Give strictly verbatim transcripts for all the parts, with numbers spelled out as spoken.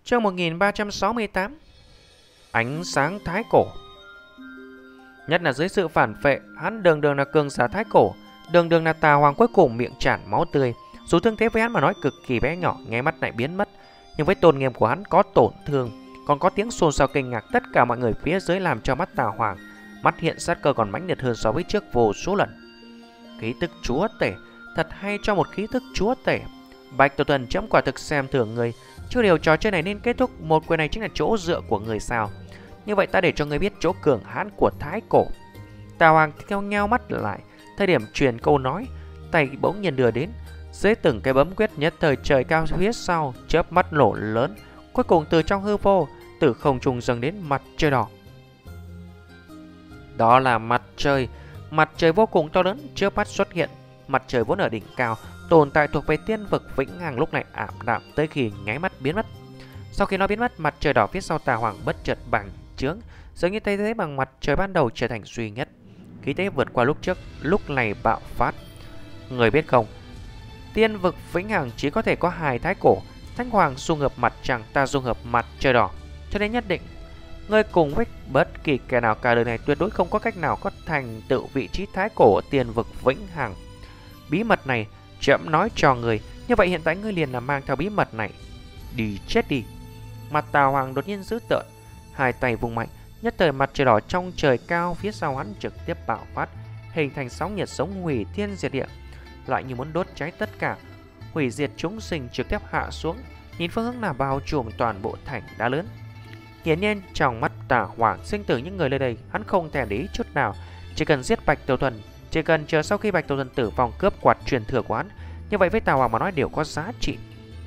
Chương một nghìn ba trăm sáu mươi tám. Ánh sáng thái cổ. Nhất là dưới sự phản phệ, hắn đường đường là cường giả thái cổ, đường đường là tà hoàng cuối cùng miệng tràn máu tươi. Dù thương thế với hắn mà nói cực kỳ bé nhỏ, nháy mắt lại biến mất, nhưng với tôn nghiêm của hắn có tổn thương, còn có tiếng xôn xao kinh ngạc tất cả mọi người phía dưới, làm cho mắt tà hoàng mắt hiện sát cơ còn mãnh liệt hơn so với trước vô số lần. Khí tức chúa tể, thật hay cho một khí tức chúa tể. Bạch Tiểu Thuần chấm quả thực xem thường người. Chứ điều trò chơi này nên kết thúc, một quyền này chính là chỗ dựa của người sao? Như vậy ta để cho người biết chỗ cường hãn của thái cổ. Tà hoàng theo nhau mắt lại, thời điểm truyền câu nói, tay bỗng nhiên đưa đến, dưới từng cái bấm quyết nhất thời trời cao phía sau chớp mắt nổ lớn, cuối cùng từ trong hư vô, từ không trung dâng đến mặt trời đỏ. Đó là mặt trời, mặt trời vô cùng to lớn chớp mắt xuất hiện. Mặt trời vốn ở đỉnh cao, tồn tại thuộc về tiên vực vĩnh hằng, lúc này ảm đạm tới khi nháy mắt biến mất. Sau khi nó biến mất, mặt trời đỏ phía sau tà hoàng bất chợt bành trướng, giống như thay thế bằng mặt trời ban đầu trở thành duy nhất. Khí thế vượt qua lúc trước, lúc này bạo phát. Người biết không, tiên vực vĩnh hằng chỉ có thể có hai thái cổ, thánh hoàng dung hợp mặt trăng, ta dung hợp mặt trời đỏ, cho nên nhất định người cùng với bất kỳ kẻ nào cả đời này tuyệt đối không có cách nào có thành tựu vị trí thái cổ ở tiên vực vĩnh hằng. Bí mật này chậm nói cho người, như vậy hiện tại ngươi liền là mang theo bí mật này đi chết đi. Mặt tà hoàng đột nhiên dữ tợn, hai tay vùng mạnh, nhất thời mặt trời đỏ trong trời cao phía sau hắn trực tiếp bạo phát, hình thành sóng nhiệt sống hủy thiên diệt địa, lại như muốn đốt cháy tất cả, hủy diệt chúng sinh trực tiếp hạ xuống, nhìn phương hướng nào bao trùm toàn bộ thành đá lớn. Hiển nhiên trong mắt tà hoàng, sinh tử những người nơi đây hắn không thèm để ý chút nào, chỉ cần giết Bạch Tiểu Thuần, chỉ cần chờ sau khi Bạch Tiểu Thuần tử vong cướp quạt truyền thừa của hắn, như vậy với tà hoàng mà nói đều có giá trị.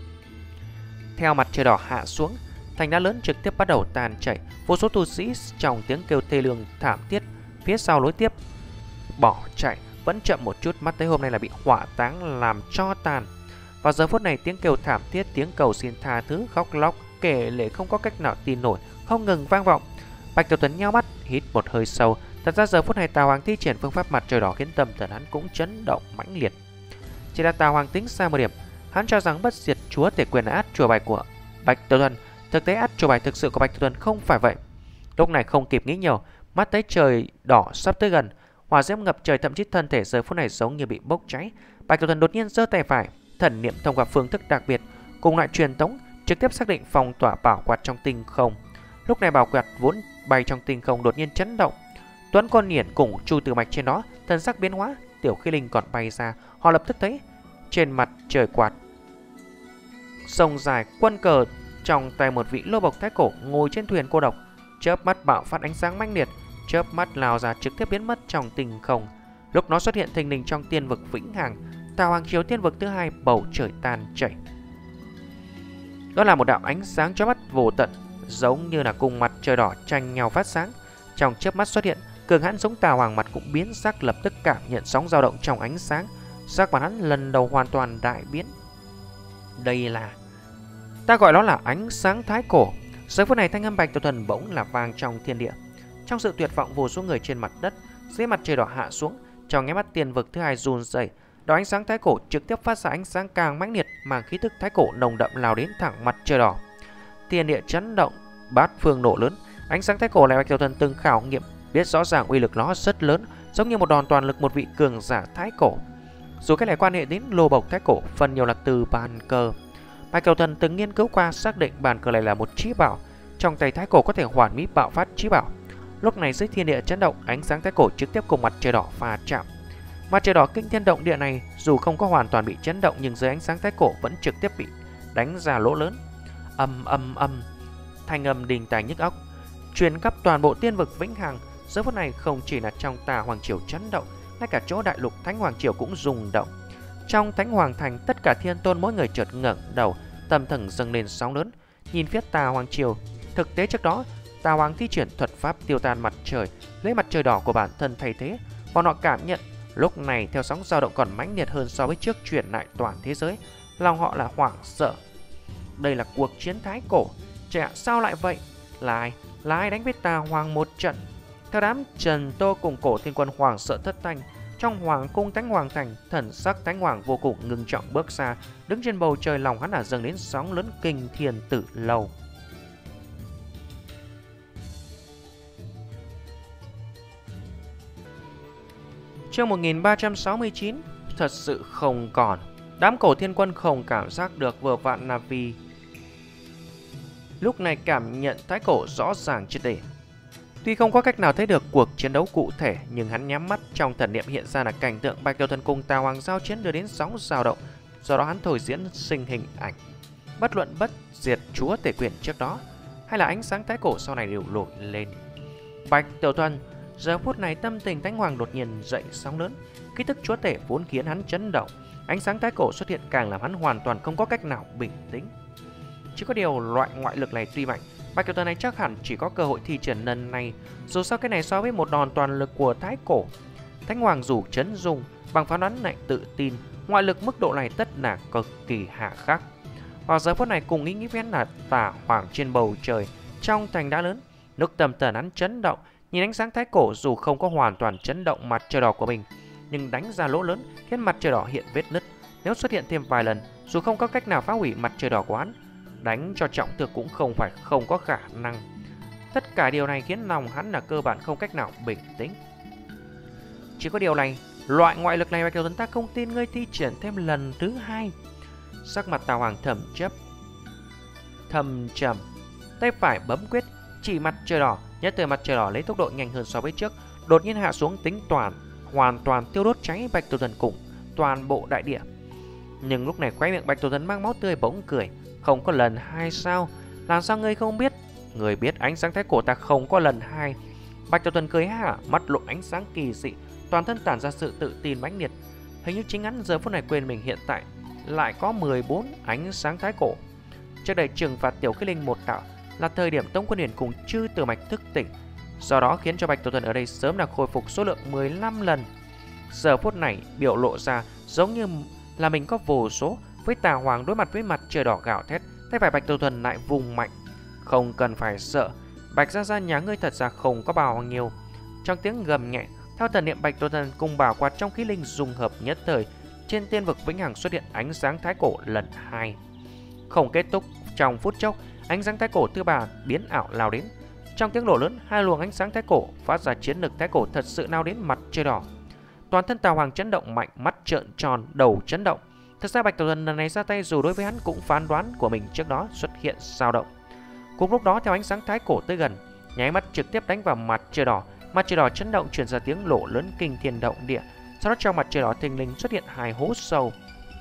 Theo mặt trời đỏ hạ xuống, thành đá lớn trực tiếp bắt đầu tan chảy, vô số tu sĩ trong tiếng kêu thê lương thảm thiết phía sau nối tiếp bỏ chạy, vẫn chậm một chút, mắt thấy hôm nay là bị hỏa táng làm cho tàn. Vào giờ phút này tiếng kêu thảm thiết, tiếng cầu xin tha thứ, khóc lóc kể lể không có cách nào tin nổi không ngừng vang vọng. Bạch Tiểu Thuần nheo mắt hít một hơi sâu, thật ra giờ phút này tà hoàng thi triển phương pháp mặt trời đỏ khiến tâm thần hắn cũng chấn động mãnh liệt. Chỉ là tà hoàng tính sai một điểm, hắn cho rằng bất diệt chúa tể quyền là át chủ bài của Bạch Tiểu Thuần, thực tế át chủ bài thực sự của Bạch Tiểu Thuần không phải vậy. Lúc này không kịp nghĩ nhiều, mắt thấy trời đỏ sắp tới gần, hỏa diễm ngập trời, thậm chí thân thể giờ phút này giống như bị bốc cháy. Bạch Tiểu Thuần đột nhiên giơ tay phải, thần niệm thông qua phương thức đặc biệt cùng loại truyền tống trực tiếp xác định phong tỏa bảo quạt trong tinh không. Lúc này bảo quạt vốn bay trong tinh không đột nhiên chấn động, Tuấn Con Niển cùng Chu Tử Mạch trên đó thần sắc biến hóa, Tiểu Khí Linh còn bay ra, họ lập tức thấy trên mặt trời quạt sông dài quân cờ, trong tay một vị lô bộc thái cổ ngồi trên thuyền cô độc, chớp mắt bạo phát ánh sáng mãnh liệt, chớp mắt lao ra trực tiếp biến mất trong tinh không. Lúc nó xuất hiện thình lình trong tiên vực vĩnh hằng, tà hoàng chiếu tiên vực thứ hai, bầu trời tan chảy. Đó là một đạo ánh sáng chói mắt vô tận, giống như là cùng mặt trời đỏ tranh nhau phát sáng. Trong chớp mắt xuất hiện, cường hãn giống tà hoàng mặt cũng biến sắc, lập tức cảm nhận sóng dao động trong ánh sáng, sắc mặt hắn lần đầu hoàn toàn đại biến. Đây là, ta gọi nó là ánh sáng thái cổ. Giờ phút này thanh âm Bạch Tiểu Thuần bỗng là vang trong thiên địa. Trong sự tuyệt vọng, vô số người trên mặt đất dưới mặt trời đỏ hạ xuống, trong nháy mắt tiên vực thứ hai run rẩy. Đó ánh sáng thái cổ trực tiếp phát ra ánh sáng càng mãnh liệt, mang khí tức thái cổ nồng đậm lao đến thẳng mặt trời đỏ. Thiên địa chấn động, bát phương nổ lớn. Ánh sáng thái cổ này Bạch Tiểu Thuần từng khảo nghiệm, biết rõ ràng uy lực nó rất lớn, giống như một đòn toàn lực một vị cường giả thái cổ. Dù cái này quan hệ đến lô bộc thái cổ, phần nhiều là từ bàn cờ. Bạch Tiểu Thuần từng nghiên cứu qua, xác định bàn cờ này là một chí bảo, trong tay thái cổ có thể hoàn mỹ bạo phát chí bảo. Lúc này dưới thiên địa chấn động, ánh sáng thái cổ trực tiếp cùng mặt trời đỏ pha chạm. Mặt trời đỏ kinh thiên động địa này dù không có hoàn toàn bị chấn động, nhưng dưới ánh sáng thái cổ vẫn trực tiếp bị đánh ra lỗ lớn. Âm âm âm, thanh âm đình tài nhức óc truyền khắp toàn bộ tiên vực vĩnh hằng. Giờ phút này không chỉ là trong tà hoàng triều chấn động, ngay cả chỗ đại lục thánh hoàng triều cũng rung động. Trong thánh hoàng thành, tất cả thiên tôn mỗi người chợt ngẩng đầu, tâm thần dâng lên sóng lớn, nhìn phía tà hoàng triều. Thực tế trước đó, tà hoàng thi triển thuật pháp tiêu tan mặt trời, lấy mặt trời đỏ của bản thân thay thế. Bọn họ cảm nhận lúc này theo sóng dao động còn mãnh liệt hơn so với trước truyền lại toàn thế giới, lòng họ là hoảng sợ. Đây là cuộc chiến thái cổ, chả sao lại vậy? Là ai? Là ai đánh với tà hoàng một trận? Theo đám Trần Tô cùng Cổ Thiên Quân hoảng sợ thất thanh. Trong hoàng cung thánh hoàng thành, thần sắc thánh hoàng vô cùng ngưng trọng bước ra, đứng trên bầu trời, lòng hắn là dâng đến sóng lớn kinh thiên tử lâu. Chương một nghìn ba trăm sáu mươi chín. Thật sự không còn. Đám cổ thiên quân không cảm giác được vừa vặn là vì lúc này cảm nhận thái cổ rõ ràng triệt để. Tuy không có cách nào thấy được cuộc chiến đấu cụ thể, nhưng hắn nhắm mắt, trong thần niệm hiện ra là cảnh tượng Bạch Tiểu Thần cùng Tà Hoàng giao chiến đưa đến sóng dao động. Do đó hắn thôi diễn sinh hình ảnh bất luận bất diệt chúa tể quyền trước đó hay là ánh sáng thái cổ sau này đều nổi lên. Bạch Tiểu Thần giờ phút này tâm tình Thánh Hoàng đột nhiên dậy sóng lớn, ký thức chúa tể vốn khiến hắn chấn động, ánh sáng thái cổ xuất hiện càng làm hắn hoàn toàn không có cách nào bình tĩnh. Chỉ có điều loại ngoại lực này tuy mạnh, Bạch Tiểu Thần này chắc hẳn chỉ có cơ hội thi triển lần này. Dù sao cái này so với một đòn toàn lực của thái cổ, Thánh Hoàng dù chấn dung bằng phán đoán này tự tin ngoại lực mức độ này tất là cực kỳ hạ khắc. Vào giờ phút này cùng ý nghĩ vén là Tà Hoàng trên bầu trời trong thành đá lớn, nước tâm thần hắn chấn động, nhìn ánh sáng thái cổ dù không có hoàn toàn chấn động mặt trời đỏ của mình, nhưng đánh ra lỗ lớn khiến mặt trời đỏ hiện vết nứt. Nếu xuất hiện thêm vài lần, dù không có cách nào phá hủy mặt trời đỏ của hắn, đánh cho trọng thương cũng không phải không có khả năng. Tất cả điều này khiến lòng hắn là cơ bản không cách nào bình tĩnh. Chỉ có điều này, loại ngoại lực này Bạch Tiểu Thần ta không tin ngươi thi triển thêm lần thứ hai. Sắc mặt Tà Hoàng thầm chấp thầm trầm, tay phải bấm quyết chỉ mặt trời đỏ, nhất thời mặt trời đỏ lấy tốc độ nhanh hơn so với trước, đột nhiên hạ xuống tính toàn hoàn toàn tiêu đốt cháy Bạch Tiểu Thần cùng toàn bộ đại địa. Nhưng lúc này khóe miệng Bạch Tiểu Thần mang máu tươi bỗng cười, không có lần hai sao? Làm sao ngươi không biết? Ngươi biết ánh sáng thái cổ ta không có lần hai. Bạch Tiểu Thần cười ha, mắt lộ ánh sáng kỳ dị, toàn thân tản ra sự tự tin mãnh liệt. Hình như chính hắn giờ phút này quên mình hiện tại lại có mười bốn ánh sáng thái cổ. Trước đây trừng phạt tiểu khí linh một đạo là thời điểm Tống Quân Hiển cùng chư tử mạch thức tỉnh, do đó khiến cho Bạch Tiểu Thần ở đây sớm đã khôi phục số lượng mười lăm lần. Giờ phút này biểu lộ ra giống như là mình có vô số. Với Tà Hoàng đối mặt với mặt trời đỏ gào thét, tay phải Bạch Tiểu Thần lại vùng mạnh. Không cần phải sợ, Bạch gia gia nhà ngươi thật ra không có bao nhiêu. Trong tiếng gầm nhẹ, theo thần niệm Bạch Tiểu Thần cùng bảo quạt trong khí linh dung hợp nhất thời, trên tiên vực vĩnh hằng xuất hiện ánh sáng thái cổ lần hai. Không kết thúc, trong phút chốc, ánh sáng thái cổ thứ ba biến ảo lao đến. Trong tiếng nổ lớn, hai luồng ánh sáng thái cổ phát ra chiến lực thái cổ thật sự lao đến mặt trời đỏ. Toàn thân Tà Hoàng chấn động mạnh, mắt trợn tròn, đầu chấn động. Thật ra Bạch Tiểu Thần lần này ra tay dù đối với hắn cũng phán đoán của mình trước đó xuất hiện dao động. Cùng lúc đó theo ánh sáng thái cổ tới gần, nháy mắt trực tiếp đánh vào mặt trời đỏ. Mặt trời đỏ chấn động truyền ra tiếng nổ lớn kinh thiên động địa. Sau đó trong mặt trời đỏ thình lình xuất hiện hai hố sâu.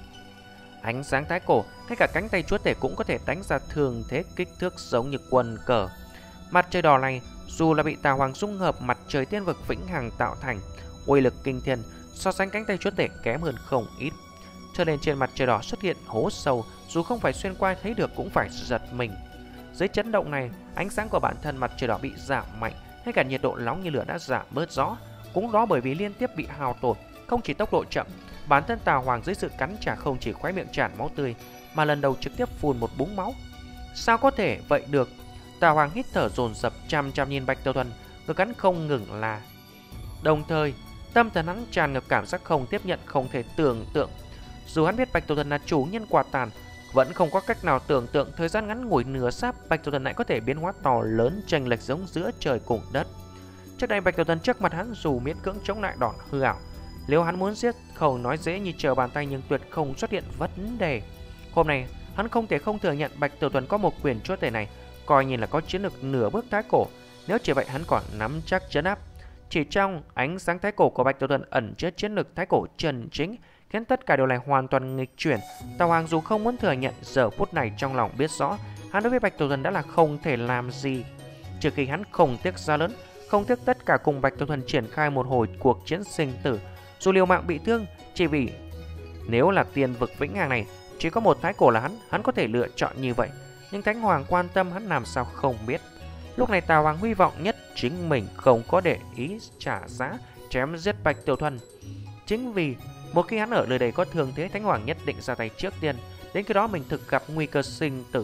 Ánh sáng thái cổ, ngay cả cánh tay chúa tể cũng có thể đánh ra thường thế kích thước giống như quân cờ. Mặt trời đỏ này dù là bị Tà Hoàng dung hợp mặt trời tiên vực vĩnh hằng tạo thành, uy lực kinh thiên so sánh cánh tay chúa tể kém hơn không ít. Cho nên trên mặt trời đỏ xuất hiện hố sâu, dù không phải xuyên qua thấy được cũng phải giật mình. Dưới chấn động này, ánh sáng của bản thân mặt trời đỏ bị giảm mạnh, ngay cả nhiệt độ nóng như lửa đã giảm bớt rõ. Cũng đó bởi vì liên tiếp bị hao tổn, không chỉ tốc độ chậm, bản thân Tà Hoàng dưới sự cắn trả không chỉ khóe miệng tràn máu tươi, mà lần đầu trực tiếp phun một búng máu. Sao có thể vậy được? Tà Hoàng hít thở dồn dập, chăm chăm nhìn Bạch Tiểu Thần, ngực hắn không ngừng là. Đồng thời, tâm thần hắn tràn ngập cảm giác không tiếp nhận, không thể tưởng tượng. Dù hắn biết Bạch Tiểu Thần là chủ nhân quả tàn, vẫn không có cách nào tưởng tượng thời gian ngắn ngủi nửa sáp Bạch Tiểu Thần lại có thể biến hóa to lớn chênh lệch giống giữa trời cùng đất. Trước đây Bạch Tiểu Thần trước mặt hắn dù miễn cưỡng chống lại đòn hư ảo, nếu hắn muốn giết không nói dễ như trở bàn tay, nhưng tuyệt không xuất hiện vấn đề. Hôm nay hắn không thể không thừa nhận Bạch Tiểu Thần có một quyền chúa tể này, coi như là có chiến lược nửa bước thái cổ. Nếu chỉ vậy hắn còn nắm chắc trấn áp. Chỉ trong ánh sáng thái cổ của Bạch Tiểu Thần ẩn chứa chiến lược thái cổ chân chính, khiến tất cả điều này hoàn toàn nghịch chuyển. Tà Hoàng dù không muốn thừa nhận, giờ phút này trong lòng biết rõ hắn đối với Bạch Tiểu Thần đã là không thể làm gì, trừ khi hắn không tiếc giá lớn, không tiếc tất cả cùng Bạch Tiểu Thần triển khai một hồi cuộc chiến sinh tử, dù liều mạng bị thương, chỉ vì nếu là tiên vực vĩnh hằng này chỉ có một thái cổ là hắn, hắn có thể lựa chọn như vậy. Nhưng Thánh Hoàng quan tâm hắn làm sao không biết. Lúc này Tà Hoàng hy vọng nhất chính mình không có để ý trả giá chém giết Bạch Tiểu Thần. Chính vì một khi hắn ở nơi đây có thương thế, Thánh Hoàng nhất định ra tay trước tiên, đến khi đó mình thực gặp nguy cơ sinh tử.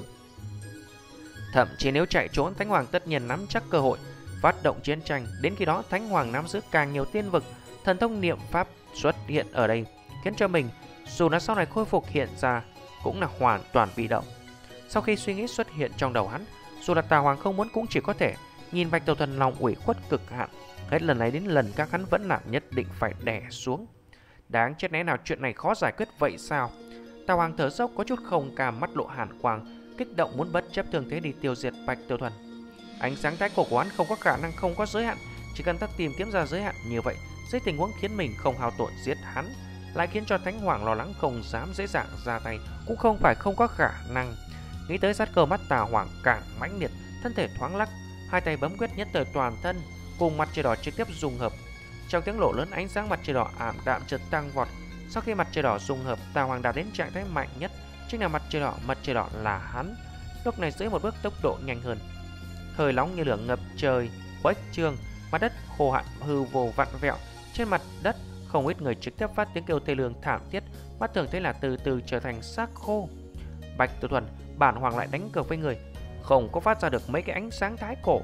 Thậm chí nếu chạy trốn, Thánh Hoàng tất nhiên nắm chắc cơ hội phát động chiến tranh. Đến khi đó Thánh Hoàng nắm giữ càng nhiều tiên vực, thần thông niệm pháp xuất hiện ở đây, khiến cho mình dù nó sau này khôi phục hiện ra cũng là hoàn toàn bị động. Sau khi suy nghĩ xuất hiện trong đầu hắn, dù là Tà Hoàng không muốn cũng chỉ có thể nhìn Bạch Tiểu Thần lòng ủy khuất cực hạn, Hết lần này đến lần khác hắn vẫn làm nhất định phải đè xuống. Đáng chết, lẽ nào chuyện này khó giải quyết vậy sao? Tào Hoàng thở dốc có chút không cam, mắt lộ hàn quang, kích động muốn bất chấp thương thế đi tiêu diệt Bạch Tiểu Thuần. Ánh sáng thái cổ của hắn không có khả năng không có giới hạn, chỉ cần ta tìm kiếm ra giới hạn như vậy, dưới tình huống khiến mình không hao tổn giết hắn, lại khiến cho Thánh Hoàng lo lắng không dám dễ dàng ra tay, cũng không phải không có khả năng. Nghĩ tới sát cơ, mắt Tào Hoàng càng mãnh liệt, thân thể thoáng lắc, hai tay bấm quyết nhất thời toàn thân cùng mặt trời đỏ trực tiếp dung hợp. Trong tiếng nổ lớn, ánh sáng mặt trời đỏ ảm đạm chợt tăng vọt. Sau khi mặt trời đỏ dung hợp, Tào Hoàng đạt đến trạng thái mạnh nhất, chính là mặt trời đỏ. Mặt trời đỏ là hắn. Lúc này dưới một bước tốc độ nhanh hơn, hơi nóng như lửa ngập trời, khuếch trương, mặt đất khô hạn hư vô vặn vẹo. Trên mặt đất không ít người trực tiếp phát tiếng kêu thê lương thảm thiết, mắt thường thấy là từ từ trở thành xác khô. Bạch Tiểu Thuần, bản hoàng lại đánh cược với người, không có phát ra được mấy cái ánh sáng thái cổ.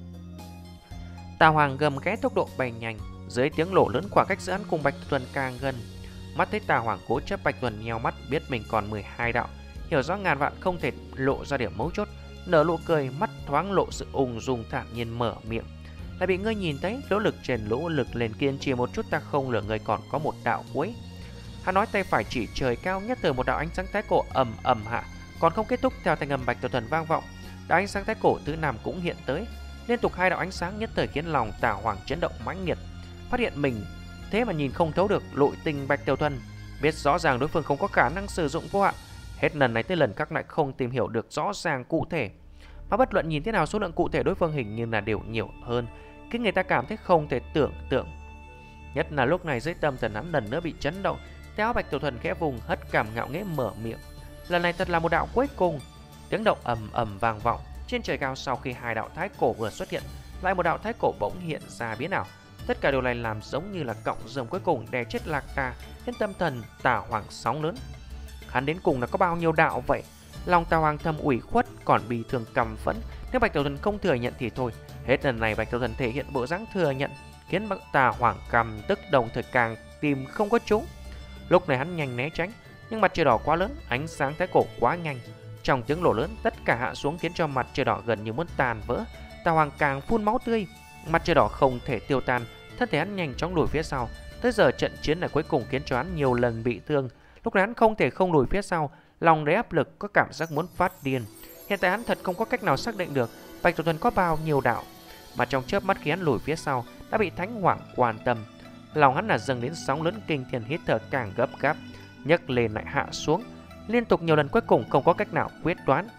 Tào Hoàng gầm ghé tốc độ bay nhanh, dưới tiếng nổ lớn khoảng cách giữa hắn cùng Bạch Tiểu Thuần càng gần. Mắt thấy Tào Hoàng cố chấp, Bạch Tiểu Thuần nheo mắt, biết mình còn mười hai đạo, hiểu rõ ngàn vạn không thể lộ ra điểm mấu chốt, nở nụ cười, mắt thoáng lộ sự ung dung thản nhiên mở miệng. Lại bị ngươi nhìn thấy, nỗ lực trên nỗ lực lên, kiên trì một chút, ta không lừa ngươi còn có một đạo cuối. Hắn nói tay phải chỉ trời cao, nhất thời một đạo ánh sáng thái cổ ầm ầm hạ, còn không kết thúc. Theo thanh âm Bạch Tiểu Thuần vang vọng, đạo ánh sáng thái cổ thứ năm cũng hiện tới, liên tục hai đạo ánh sáng nhất thời khiến lòng Tào Hoàng chấn động mãnh liệt. Phát hiện mình thế mà nhìn không thấu được nội tình Bạch Tiểu Thuần, biết rõ ràng đối phương không có khả năng sử dụng vô hạn, hết lần này tới lần khác lại không tìm hiểu được rõ ràng cụ thể, mà bất luận nhìn thế nào số lượng cụ thể đối phương hình như là đều nhiều hơn, khiến người ta cảm thấy không thể tưởng tượng. Nhất là lúc này dưới tâm thần hắn lần nữa bị chấn động, theo Bạch Tiểu Thuần khẽ vùng, hất cảm ngạo nghễ mở miệng. Lần này thật là một đạo cuối cùng. Tiếng động ầm ầm vang vọng trên trời cao. Sau khi hai đạo thái cổ vừa xuất hiện, lại một đạo thái cổ bỗng hiện ra biến ảo. Tất cả điều này làm giống như là cọng rơm cuối cùng đè chết Lạc Đà, khiến tâm thần Tào Hoàng sóng lớn. Hắn đến cùng là có bao nhiêu đạo vậy? Lòng Tào Hoàng thầm ủy khuất, còn bị thương căm phẫn. Nếu Bạch Tiểu Thuần không thừa nhận thì thôi. Hết lần này Bạch Tiểu Thuần thể hiện bộ dáng thừa nhận, khiến Tào Hoàng căm tức, đồng thời càng tìm không có trúng. Lúc này hắn nhanh né tránh, nhưng mặt trời đỏ quá lớn, ánh sáng thái cổ quá nhanh. Trong tiếng nổ lớn, tất cả hạ xuống khiến cho mặt trời đỏ gần như muốn tàn vỡ. Tào Hoàng càng phun máu tươi. Mặt trời đỏ không thể tiêu tan, thân thể hắn nhanh chóng lùi phía sau. Tới giờ trận chiến này cuối cùng khiến cho hắn nhiều lần bị thương. Lúc này hắn không thể không lùi phía sau, lòng đầy áp lực, có cảm giác muốn phát điên. Hiện tại hắn thật không có cách nào xác định được Bạch Tiểu Thuần có bao nhiêu đạo, mà trong chớp mắt khi hắn lùi phía sau đã bị Thánh Hoàng quan tâm. Lòng hắn là dâng đến sóng lớn kinh thiên, hít thở càng gấp gáp, nhấc lên lại hạ xuống, liên tục nhiều lần cuối cùng không có cách nào quyết đoán.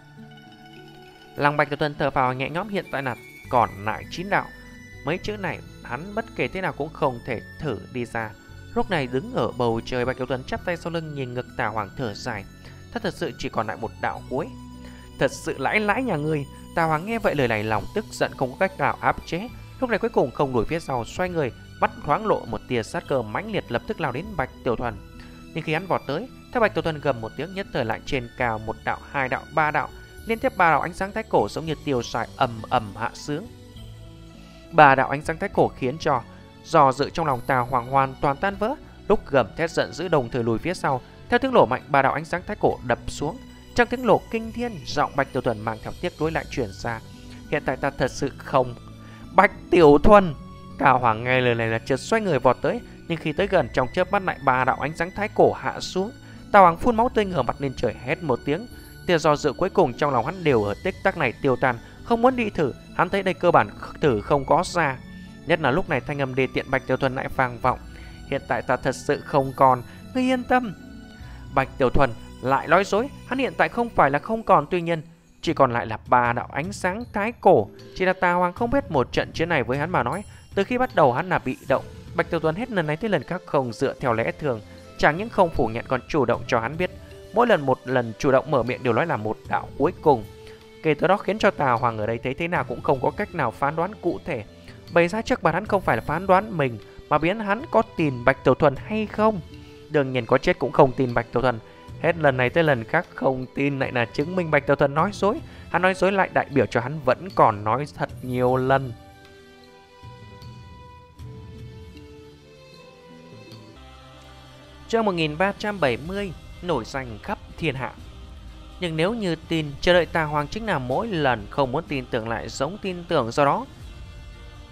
Lòng Bạch Tiểu Thuần thở phào nhẹ nhõm, hiện tại là còn lại chín đạo. Mấy chữ này hắn bất kể thế nào cũng không thể thử đi ra. Lúc này đứng ở bầu trời, Bạch Tiểu Thuần chắp tay sau lưng nhìn ngực Tào Hoàng thở dài. Thật thật sự chỉ còn lại một đạo cuối. Thật sự lãi lãi nhà ngươi. Tào Hoàng nghe vậy lời này lòng tức giận không có cách nào áp chế. Lúc này cuối cùng không lùi phía sau, xoay người, mắt thoáng lộ một tia sát cơ mãnh liệt, lập tức lao đến Bạch Tiểu Thuần. Nhưng khi hắn vọt tới, theo Bạch Tiểu Thuần gầm một tiếng, nhất thời lại trên cao một đạo, hai đạo, ba đạo, liên tiếp ba đạo ánh sáng thái cổ giống như tiêu xài ầm ầm hạ xuống. Ba đạo ánh sáng thái cổ khiến cho dò dự trong lòng Tào Hoàng hoàn toàn tan vỡ. Lúc gầm thét giận dữ đồng thời lùi phía sau, theo tiếng nổ mạnh, ba đạo ánh sáng thái cổ đập xuống. Trong tiếng nổ kinh thiên, giọng Bạch Tiểu Thuần mang theo tiếc nuối lại truyền ra. Hiện tại ta thật sự không. Bạch Tiểu Thuần. Tào Hoàng nghe lời này là chợt xoay người vọt tới, nhưng khi tới gần, trong chớp mắt lại ba đạo ánh sáng thái cổ hạ xuống. Tào Hoàng phun máu tươi, ngửa mặt lên trời hét một tiếng. Tia do dự cuối cùng trong lòng hắn đều ở tích tắc này tiêu tan, không muốn đi thử. Hắn thấy đây cơ bản thử không có ra. Nhất là lúc này thanh âm đề tiện Bạch Tiểu Thuần lại vang vọng. Hiện tại ta thật sự không còn, ngươi yên tâm. Bạch Tiểu Thuần lại nói dối, hắn hiện tại không phải là không còn, tuy nhiên chỉ còn lại là ba đạo ánh sáng thái cổ. Chỉ là Tào Hoàng không biết một trận chiến này với hắn mà nói, từ khi bắt đầu hắn là bị động. Bạch Tiểu Thuần hết lần này tới lần khác không dựa theo lẽ thường, chẳng những không phủ nhận còn chủ động cho hắn biết. Mỗi lần một lần chủ động mở miệng đều nói là một đạo cuối cùng. Kể từ đó khiến cho Tào Hoàng ở đây thấy thế nào cũng không có cách nào phán đoán cụ thể. Bày ra trước mặt hắn không phải là phán đoán mình, mà biến hắn có tin Bạch Tiểu Thuần hay không. Đương nhiên có chết cũng không tin Bạch Tiểu Thuần. Hết lần này tới lần khác không tin lại là chứng minh Bạch Tiểu Thuần nói dối. Hắn nói dối lại đại biểu cho hắn vẫn còn nói thật nhiều lần. Chương một nghìn ba trăm bảy mươi, nổi danh khắp thiên hạ. Nhưng nếu như tin, chờ đợi Tào Hoàng chính là mỗi lần không muốn tin tưởng lại giống tin tưởng, do đó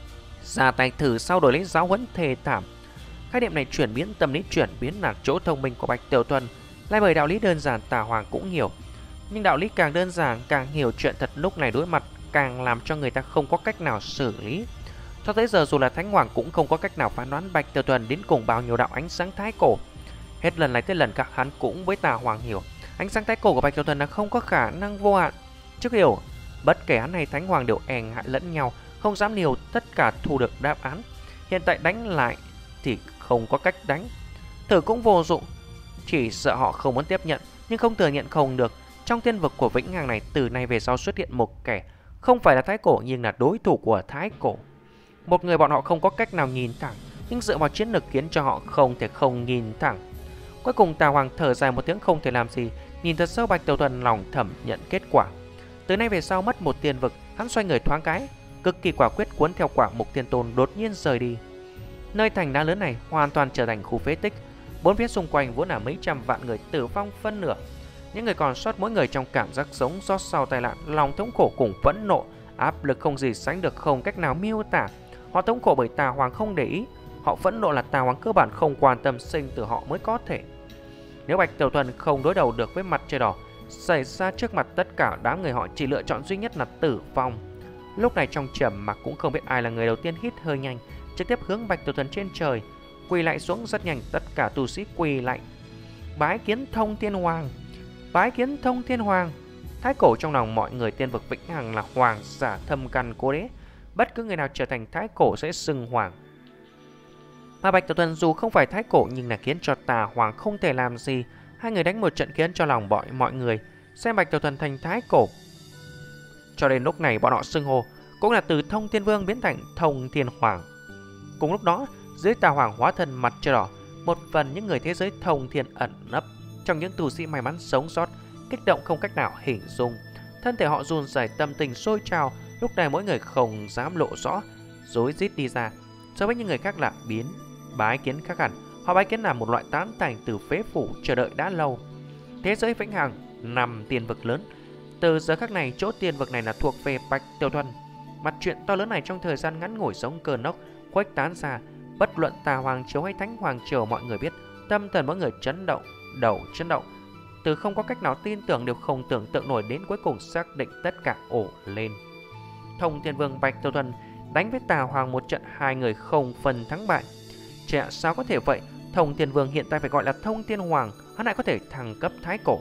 ra tay thử sau đổi lấy giáo huấn thê thảm. Khái niệm này chuyển biến tâm lý chuyển biến là chỗ thông minh của Bạch Tiểu Thuần, lại bởi đạo lý đơn giản Tà Hoàng cũng hiểu. Nhưng đạo lý càng đơn giản càng hiểu chuyện thật lúc này đối mặt càng làm cho người ta không có cách nào xử lý. Cho tới giờ dù là Thánh Hoàng cũng không có cách nào phán đoán Bạch Tiểu Thuần đến cùng bao nhiêu đạo ánh sáng thái cổ. Hết lần này tới lần khác hắn cũng với Tà Hoàng hiểu ánh sáng thái cổ của Bạch Tiểu Thuần là không có khả năng vô hạn. Trước hiểu bất kể hắn hay Thánh Hoàng đều e ngại lẫn nhau, không dám liều tất cả thu được đáp án. Hiện tại đánh lại thì không có cách đánh, thử cũng vô dụng, chỉ sợ họ không muốn tiếp nhận, nhưng không thừa nhận không được. Trong tiên vực của Vĩnh Hằng này từ nay về sau xuất hiện một kẻ không phải là Thái Cổ nhưng là đối thủ của Thái Cổ. Một người bọn họ không có cách nào nhìn thẳng, nhưng dựa vào chiến lược khiến cho họ không thể không nhìn thẳng. Cuối cùng Tà Hoàng thở dài một tiếng không thể làm gì, nhìn thật sâu Bạch Tiểu Thuần lòng thầm nhận kết quả. Từ nay về sau mất một tiên vực, hắn xoay người thoáng cái, cực kỳ quả quyết cuốn theo quả mục tiên tôn đột nhiên rời đi. Nơi thành đá lớn này hoàn toàn trở thành khu phế tích, bốn phía xung quanh vốn là mấy trăm vạn người tử vong phân nửa. Những người còn sót mỗi người trong cảm giác sống sót sau tai nạn, lòng thống khổ cùng phẫn nộ, áp lực không gì sánh được, không cách nào miêu tả. Họ thống khổ bởi Tà Hoàng không để ý, họ phẫn nộ là Tà Hoàng cơ bản không quan tâm sinh tử họ mới có thể. Nếu Bạch Tiểu Thuần không đối đầu được với mặt trời đỏ xảy ra trước mặt tất cả đám người, họ chỉ lựa chọn duy nhất là tử vong. Lúc này trong trầm mặc cũng không biết ai là người đầu tiên hít hơi nhanh, trực tiếp hướng Bạch Tiểu Thuần trên trời quỳ lại xuống. Rất nhanh tất cả tu sĩ quỳ lại, bái kiến Thông Thiên Hoàng, bái kiến Thông Thiên Hoàng. Thái Cổ trong lòng mọi người tiên vực Vĩnh Hằng là hoàng giả thâm căn cố đế, bất cứ người nào trở thành Thái Cổ sẽ xưng hoàng. Mà Bạch Tiểu Thuần dù không phải Thái Cổ nhưng là khiến cho Tà Hoàng không thể làm gì. Hai người đánh một trận khiến cho lòng mọi mọi người xem Bạch Tiểu Thuần thành Thái Cổ. Cho đến lúc này bọn họ xưng hô cũng là từ Thông Thiên Vương biến thành Thông Thiên Hoàng. Cùng lúc đó dưới Tà Hoàng hóa thân mặt trời đỏ, một phần những người thế giới Thông Thiên ẩn nấp trong những tu sĩ may mắn sống sót kích động không cách nào hình dung. Thân thể họ run rẩy, tâm tình sôi trào. Lúc này mỗi người không dám lộ rõ, rối rít đi ra. So với những người khác là biến bái kiến khác hẳn, họ bái kiến là một loại tán thành từ phế phủ chờ đợi đã lâu. Thế giới Vĩnh Hằng nằm tiên vực lớn, từ giờ khắc này chỗ tiên vực này là thuộc về Bạch Tiểu Thuần. Mặt chuyện to lớn này trong thời gian ngắn ngủi giống cơn lốc khuếch tán ra, bất luận Tà Hoàng triều hay Thánh Hoàng triều mọi người biết, tâm thần mỗi người chấn động, đầu chấn động, từ không có cách nào tin tưởng đều không tưởng tượng nổi, đến cuối cùng xác định tất cả ổ lên. Thông Thiên Vương Bạch Tiểu Thuần đánh với Tà Hoàng một trận, hai người không phần thắng bại. Chả sao có thể vậy? Thông Thiên Vương hiện tại phải gọi là Thông Thiên Hoàng, hắn lại có thể thăng cấp Thái Cổ.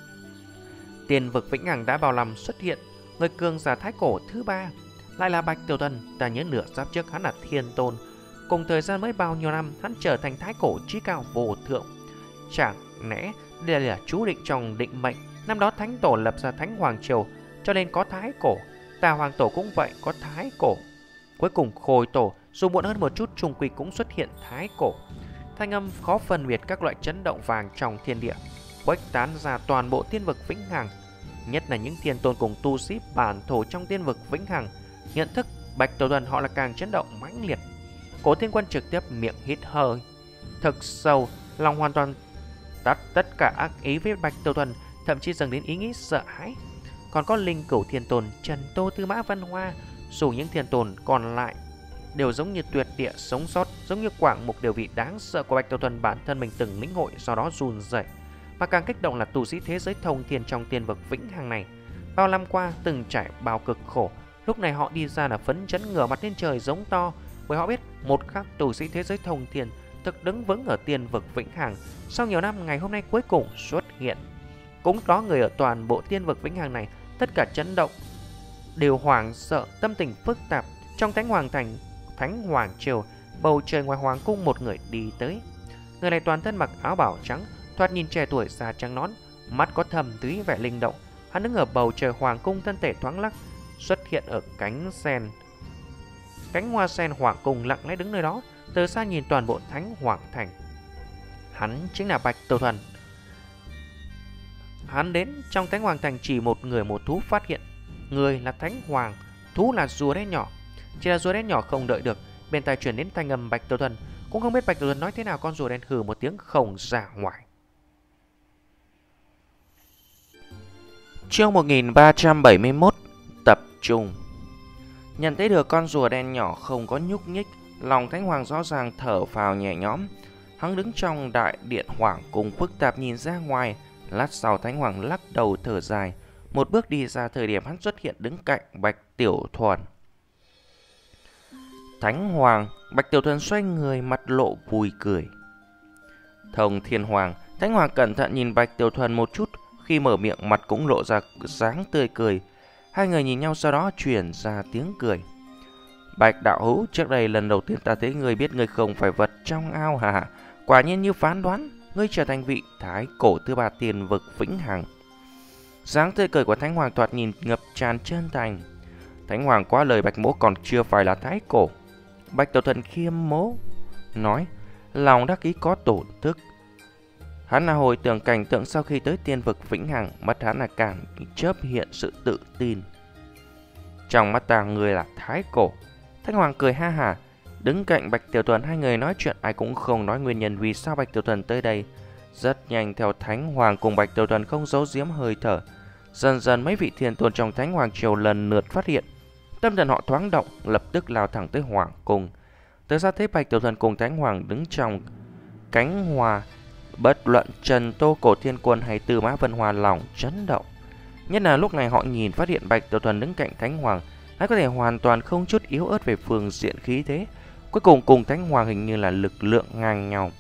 Tiên vực Vĩnh Hằng đã bao năm xuất hiện người cường giả Thái Cổ thứ ba, lại là Bạch Tiểu Thuần. Ta nhớ nửa giáp trước hắn là Thiên Tôn, cùng thời gian mới bao nhiêu năm hắn trở thành Thái Cổ chí cao vô thượng. Chẳng lẽ đây là chú định trong định mệnh? Năm đó Thánh Tổ lập ra Thánh Hoàng triều, cho nên có Thái Cổ. Tà Hoàng Tổ cũng vậy, có Thái Cổ. Cuối cùng Khôi Tổ dù muộn hơn một chút trung quy cũng xuất hiện Thái Cổ. Thanh âm khó phân biệt các loại chấn động vàng trong thiên địa, khuếch tán ra toàn bộ tiên vực Vĩnh Hằng. Nhất là những thiên tôn cùng tu sĩ bản thổ trong tiên vực Vĩnh Hằng nhận thức Bạch Tiểu Thuần, họ là càng chấn động mãnh liệt. Cố Thiên Quân trực tiếp miệng hít hơi thật sâu, lòng hoàn toàn tắt tất cả ác ý với Bạch Tiểu Thuần, thậm chí dần đến ý nghĩ sợ hãi. Còn có Linh Cửu Thiên Tôn, Trần Tô, Tư Mã Văn Hoa, dù những thiên tôn còn lại đều giống như tuyệt địa sống sót, giống như Quảng Mục đều vị đáng sợ của Bạch Tiểu Thuần bản thân mình từng lĩnh hội, do đó run rẩy. Mà càng kích động là tu sĩ thế giới Thông Thiên trong tiên vực Vĩnh Hằng này, bao năm qua từng trải bao cực khổ, lúc này họ đi ra là phấn chấn ngửa mặt lên trời giống to, bởi họ biết một khắc tu sĩ thế giới Thông Thiên thực đứng vững ở tiên vực Vĩnh Hằng, sau nhiều năm ngày hôm nay cuối cùng xuất hiện. Cũng có người ở toàn bộ tiên vực Vĩnh Hằng này tất cả chấn động, đều hoảng sợ, tâm tình phức tạp. Trong Thánh Hoàng Thành, Thánh Hoàng triều, bầu trời ngoài hoàng cung một người đi tới. Người này toàn thân mặc áo bảo trắng, thoạt nhìn trẻ tuổi, da trắng nón, mắt có thầm túy vẻ linh động. Hắn đứng ở bầu trời hoàng cung, thân thể thoáng lắc, xuất hiện ở cánh sen, cánh hoa sen hoàng cung, lặng lẽ đứng nơi đó. Từ xa nhìn toàn bộ Thánh Hoàng Thành, hắn chính là Bạch Tiểu Thuần. Hắn đến trong Thánh Hoàng Thành chỉ một người một thú phát hiện, người là Thánh Hoàng, thú là rùa đen nhỏ. Chỉ là rùa đen nhỏ không đợi được, bên tai truyền đến thanh âm Bạch Tiểu Thuần. Cũng không biết Bạch Tiểu Thuần nói thế nào, con rùa đen hừ một tiếng không ra ngoài. Chương một nghìn ba trăm bảy mươi mốt, tập trung. Nhận thấy được con rùa đen nhỏ không có nhúc nhích, lòng Thánh Hoàng rõ ràng thở phào nhẹ nhõm. Hắn đứng trong đại điện hoàng cung phức tạp nhìn ra ngoài. Lát sau Thánh Hoàng lắc đầu thở dài, một bước đi ra. Thời điểm hắn xuất hiện đứng cạnh Bạch Tiểu Thuần. Thánh Hoàng. Bạch Tiểu Thuần xoay người, mặt lộ vui cười. Thông Thiên Hoàng. Thánh Hoàng cẩn thận nhìn Bạch Tiểu Thuần một chút, khi mở miệng mặt cũng lộ ra dáng tươi cười. Hai người nhìn nhau sau đó truyền ra tiếng cười. Bạch đạo hữu, trước đây lần đầu tiên ta thấy ngươi biết ngươi không phải vật trong ao hả? Quả nhiên như phán đoán, ngươi trở thành vị thái cổ thứ ba tiền vực vĩnh hằng. Dáng tươi cười của Thánh Hoàng thoạt nhìn ngập tràn chân thành. Thánh Hoàng quá lời, Bạch mỗ còn chưa phải là thái cổ. Bạch Tiểu Thuần khiêm mố nói, lòng đắc ý có tổn thức. Hắn là hồi tưởng cảnh tượng sau khi tới tiên vực vĩnh hằng, mắt hắn là càng chớp hiện sự tự tin. Trong mắt ta người là thái cổ. Thánh Hoàng cười ha hả, đứng cạnh Bạch Tiểu Thuần. Hai người nói chuyện, ai cũng không nói nguyên nhân vì sao Bạch Tiểu Thuần tới đây. Rất nhanh theo Thánh Hoàng cùng Bạch Tiểu Thuần không giấu giếm hơi thở. Dần dần mấy vị thiên tôn trong Thánh Hoàng triều lần lượt phát hiện. Tâm thần họ thoáng động, lập tức lao thẳng tới Hoàng cung. Tới ra thấy Bạch Tiểu Thuần cùng Thánh Hoàng đứng trong cánh hoa, bất luận Trần Tô, Cổ Thiên Quân hay Tư Mã Vân Hoa lòng chấn động. Nhất là lúc này họ nhìn phát hiện Bạch Tiểu Thuần đứng cạnh Thánh Hoàng, hắn có thể hoàn toàn không chút yếu ớt về phương diện khí thế. Cuối cùng cùng Thánh Hoàng hình như là lực lượng ngang nhau.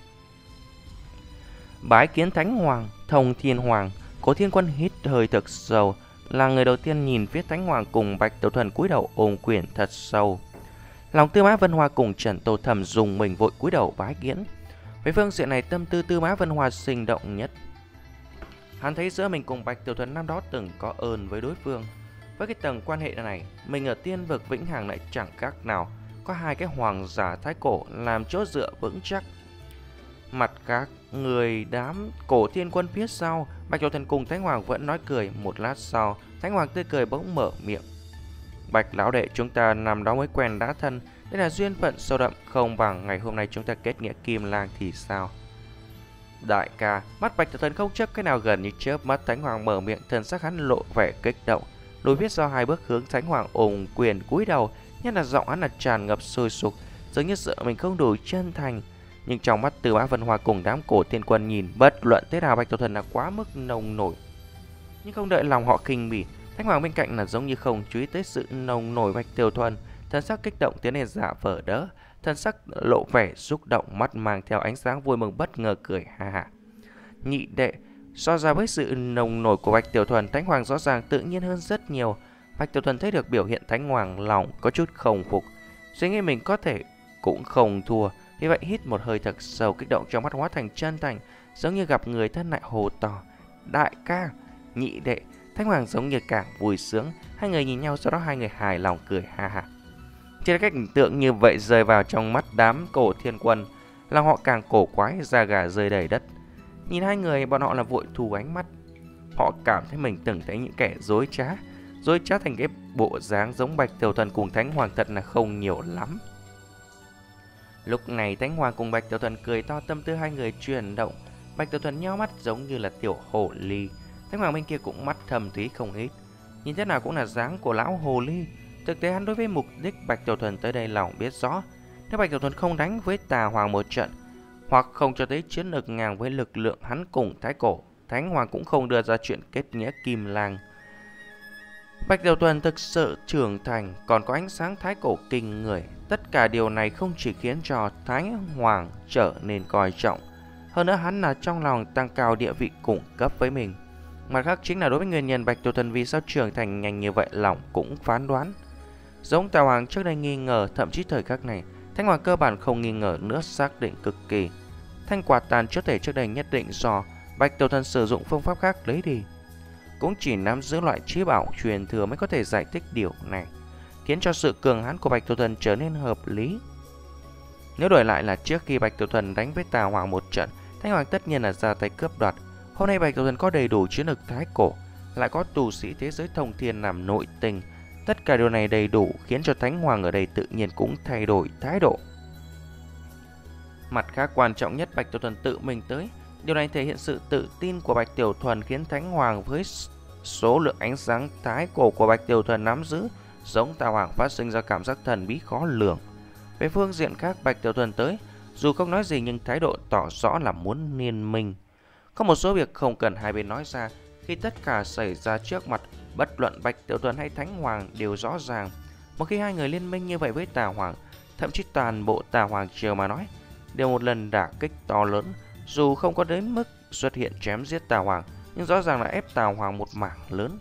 Bái kiến Thánh Hoàng. Thông Thiên Hoàng. Cổ Thiên Quân hít hơi thật sâu, là người đầu tiên nhìn phía Thánh Hoàng cùng Bạch Tiểu Thuần cúi đầu ôm quyền thật sâu. Lòng Tư Mã Vân Hoa cùng Trần Tô thầm dùng mình vội cúi đầu bái kiến. Về phương diện này tâm tư Tư Mã Vân Hoa sinh động nhất. Hắn thấy giữa mình cùng Bạch Tiểu Thuần năm đó từng có ơn với đối phương. Với cái tầng quan hệ này, mình ở tiên vực vĩnh hằng lại chẳng khác nào có hai cái hoàng giả thái cổ làm chỗ dựa vững chắc. Mặt khác, người đám Cổ Thiên Quân phía sau, Bạch Tiểu Thuần cùng Thánh Hoàng vẫn nói cười. Một lát sau, Thánh Hoàng tươi cười bỗng mở miệng. Bạch lão đệ, chúng ta năm đó mới quen đã thân, đây là duyên phận sâu đậm, không bằng ngày hôm nay chúng ta kết nghĩa kim lang thì sao? Đại ca. Mắt Bạch Tiểu Thuần không chấp cái nào gần như chớp mắt. Thánh Hoàng mở miệng, thân sắc hắn lộ vẻ kích động, lùi viết do hai bước hướng Thánh Hoàng ôm quyền cúi đầu, nhất là giọng hắn là tràn ngập sôi sục, dường như sợ mình không đủ chân thành. Nhưng trong mắt Tư Mã Vân Hoa cùng đám Cổ Thiên Quân nhìn bất luận thế nào Bạch Tiểu Thuần là quá mức nồng nổi. Nhưng không đợi lòng họ kinh bỉ, Thánh Hoàng bên cạnh là giống như không chú ý tới sự nồng nổi Bạch Tiểu Thuần, thân sắc kích động tiến lên giả vờ đỡ, thân sắc lộ vẻ xúc động, mắt mang theo ánh sáng vui mừng bất ngờ cười ha ha. Nhị đệ. So ra với sự nồng nổi của Bạch Tiểu Thuần, Thánh Hoàng rõ ràng tự nhiên hơn rất nhiều. Bạch Tiểu Thuần thấy được biểu hiện Thánh Hoàng, lòng có chút không phục, suy nghĩ mình có thể cũng không thua, vì vậy hít một hơi thật sâu, kích động trong mắt hóa thành chân thành, giống như gặp người thân lại hồ to. Đại ca. Nhị đệ. Thánh Hoàng giống như càng vui sướng. Hai người nhìn nhau, sau đó hai người hài lòng cười ha ha. Chỉ là cách hình tượng như vậy rơi vào trong mắt đám Cổ Thiên Quân, làm họ càng cổ quái, da gà rơi đầy đất. Nhìn hai người, bọn họ là vội thu ánh mắt. Họ cảm thấy mình từng thấy những kẻ dối trá, dối trá thành cái bộ dáng giống Bạch Tiểu Thuần cùng Thánh Hoàng thật là không nhiều lắm. Lúc này Thánh Hoàng cùng Bạch Tiểu Thuần cười to, tâm tư hai người chuyển động. Bạch Tiểu Thuần nheo mắt giống như là tiểu hồ ly, Thánh Hoàng bên kia cũng mắt thầm thúy không ít. Nhìn thế nào cũng là dáng của lão hồ ly. Thực tế hắn đối với mục đích Bạch Tiểu Thuần tới đây lòng biết rõ. Nếu Bạch Tiểu Thuần không đánh với Tà Hoàng một trận, hoặc không cho thấy chiến lược ngang với lực lượng hắn cùng Thái Cổ, Thánh Hoàng cũng không đưa ra chuyện kết nghĩa kim lang. Bạch Tiểu Thuần thực sự trưởng thành, còn có ánh sáng Thái Cổ kinh người. Tất cả điều này không chỉ khiến cho Thái Hoàng trở nên coi trọng, hơn nữa hắn là trong lòng tăng cao địa vị cung cấp với mình. Mặt khác chính là đối với nguyên nhân Bạch Tiểu Thuần vì sao trưởng thành nhanh như vậy, lòng cũng phán đoán. Giống Tà Hoàng trước đây nghi ngờ, thậm chí thời khắc này Thánh Hoàng cơ bản không nghi ngờ nữa, xác định cực kỳ. Thanh quả tàn chứa thể trước đây nhất định do Bạch Tiểu Thuần sử dụng phương pháp khác lấy đi. Cũng chỉ nắm giữ loại trí bảo truyền thừa mới có thể giải thích điều này, khiến cho sự cường hãn của Bạch Tiểu Thuần trở nên hợp lý. Nếu đổi lại là trước khi Bạch Tiểu Thuần đánh với Tà Hoàng một trận, Thánh Hoàng tất nhiên là ra tay cướp đoạt. Hôm nay Bạch Tiểu Thuần có đầy đủ chiến lược Thái Cổ, lại có tù sĩ thế giới thông thiên làm nội tình. Tất cả điều này đầy đủ khiến cho Thánh Hoàng ở đây tự nhiên cũng thay đổi thái độ. Mặt khác quan trọng nhất, Bạch Tiểu Thuần tự mình tới. Điều này thể hiện sự tự tin của Bạch Tiểu Thuần, khiến Thánh Hoàng với số lượng ánh sáng Thái Cổ của Bạch Tiểu Thuần nắm giữ giống Tà Hoàng phát sinh ra cảm giác thần bí khó lường. Về phương diện khác, Bạch Tiểu Thuần tới, dù không nói gì nhưng thái độ tỏ rõ là muốn liên minh. Có một số việc không cần hai bên nói ra, khi tất cả xảy ra trước mặt, bất luận Bạch Tiểu Thuần hay Thánh Hoàng đều rõ ràng. Một khi hai người liên minh như vậy với Tà Hoàng, thậm chí toàn bộ Tà Hoàng triều mà nói, đều một lần đả kích to lớn, dù không có đến mức xuất hiện chém giết Tà Hoàng, nhưng rõ ràng là ép Tà Hoàng một mảng lớn.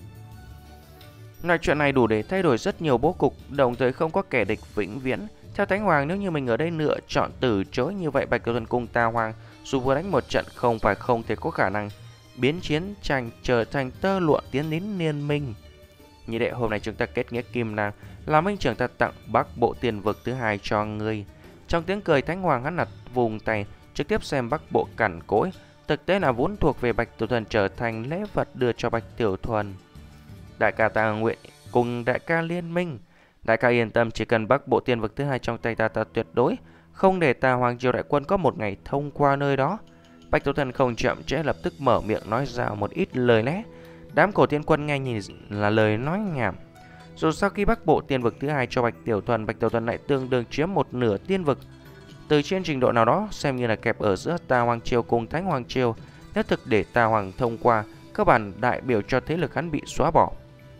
Loại chuyện này đủ để thay đổi rất nhiều bố cục, đồng thời không có kẻ địch vĩnh viễn. Theo Thánh Hoàng, nếu như mình ở đây lựa chọn từ chối như vậy, Bạch Tiểu Thuần cùng Tà Hoàng dù vừa đánh một trận không phải không thể có khả năng biến chiến tranh trở thành tơ lụa tiến đến liên minh. Như vậy hôm nay chúng ta kết nghĩa kim lang, là minh trưởng ta tặng Bắc Bộ Tiên Vực thứ hai cho ngươi. Trong tiếng cười, Thánh Hoàng hắn đặt vùng tay trực tiếp xem Bắc Bộ cằn cỗi, thực tế là vốn thuộc về Bạch Tiểu Thuần trở thành lễ vật đưa cho Bạch Tiểu Thuần. Đại ca ta nguyện cùng đại ca liên minh. Đại ca yên tâm, chỉ cần Bắc Bộ Tiên Vực thứ hai trong tay ta, ta tuyệt đối không để Tà Hoàng triều đại quân có một ngày thông qua nơi đó. Bạch Tiểu Thuần không chậm trễ lập tức mở miệng nói ra một ít lời lẽ. Đám cổ tiên quân nghe nhìn là lời nói nhảm. Dù sau khi Bắc Bộ Tiên Vực thứ hai cho Bạch Tiểu Thuần, Bạch Tiểu Thuần lại tương đương chiếm một nửa tiên vực. Từ trên trình độ nào đó xem như là kẹp ở giữa Tà Hoàng triều cùng Thánh Hoàng triều. Nếu thực để Tà Hoàng thông qua, cơ bản đại biểu cho thế lực hắn bị xóa bỏ.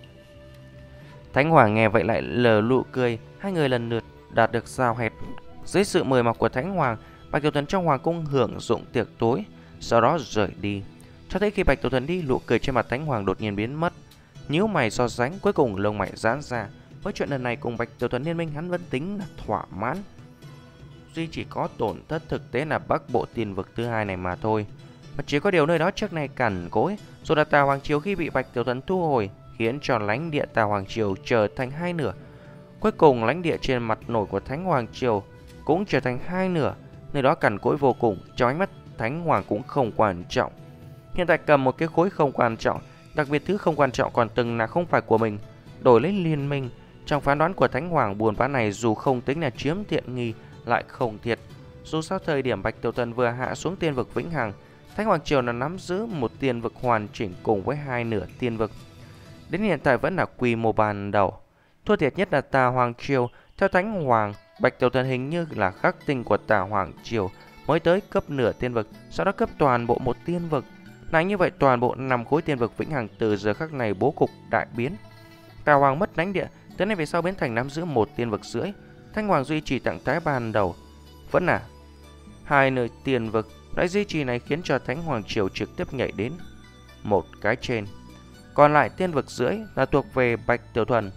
Thánh Hoàng nghe vậy lại lờ nụ cười, hai người lần lượt đạt được giao hẹn. Dưới sự mời mọc của Thánh Hoàng, Bạch Tiểu Thuần trong hoàng cung hưởng dụng tiệc tối, sau đó rời đi. Cho tới khi Bạch Tiểu Thuần đi, nụ cười trên mặt Thánh Hoàng đột nhiên biến mất. Nhíu mày so sánh, cuối cùng lông mày giãn ra. Với chuyện lần này cùng Bạch Tiểu Thuần liên minh, hắn vẫn tính là thỏa mãn. Duy chỉ có tổn thất thực tế là Bắc Bộ Tiên Vực thứ hai này mà thôi. Mà chỉ có điều nơi đó trước này cằn cỗi, rồi là Tà Hoàng triều khi bị Bạch Tiểu Thuần thu hồi, khiến cho lãnh địa Tà Hoàng triều trở thành hai nửa. Cuối cùng lãnh địa trên mặt nổi của Thánh Hoàng triều cũng trở thành hai nửa. Nơi đó cằn cỗi vô cùng, trong ánh mắt Thánh Hoàng cũng không quan trọng. Hiện tại cầm một cái khối không quan trọng, đặc biệt thứ không quan trọng còn từng là không phải của mình, đổi lấy liên minh. Trong phán đoán của Thánh Hoàng, buôn bán này dù không tính là chiếm tiện nghi lại không thiệt. Dù sao thời điểm Bạch Tiểu Thuần vừa hạ xuống tiên vực vĩnh hằng, Thánh Hoàng triều là nắm giữ một tiên vực hoàn chỉnh cùng với hai nửa tiên vực. Đến hiện tại vẫn là quy mô ban đầu. Thua thiệt nhất là Tà Hoàng triều. Theo Thánh Hoàng, Bạch Tiểu Thuần hình như là khắc tinh của Tà Hoàng triều mới tới cấp nửa tiên vực, sau đó cấp toàn bộ một tiên vực. Này như vậy toàn bộ năm khối tiên vực vĩnh hằng từ giờ khắc này bố cục đại biến. Tà Hoàng mất lãnh địa, tới nay về sau biến thành nắm giữ một tiên vực rưỡi. Thánh Hoàng duy trì trạng thái ban đầu vẫn là hai nơi tiên vực. Loại duy trì này khiến cho Thánh Hoàng triều trực tiếp nhảy đến một cái trên. Còn lại tiên vực rưỡi là thuộc về Bạch Tiểu Thuần.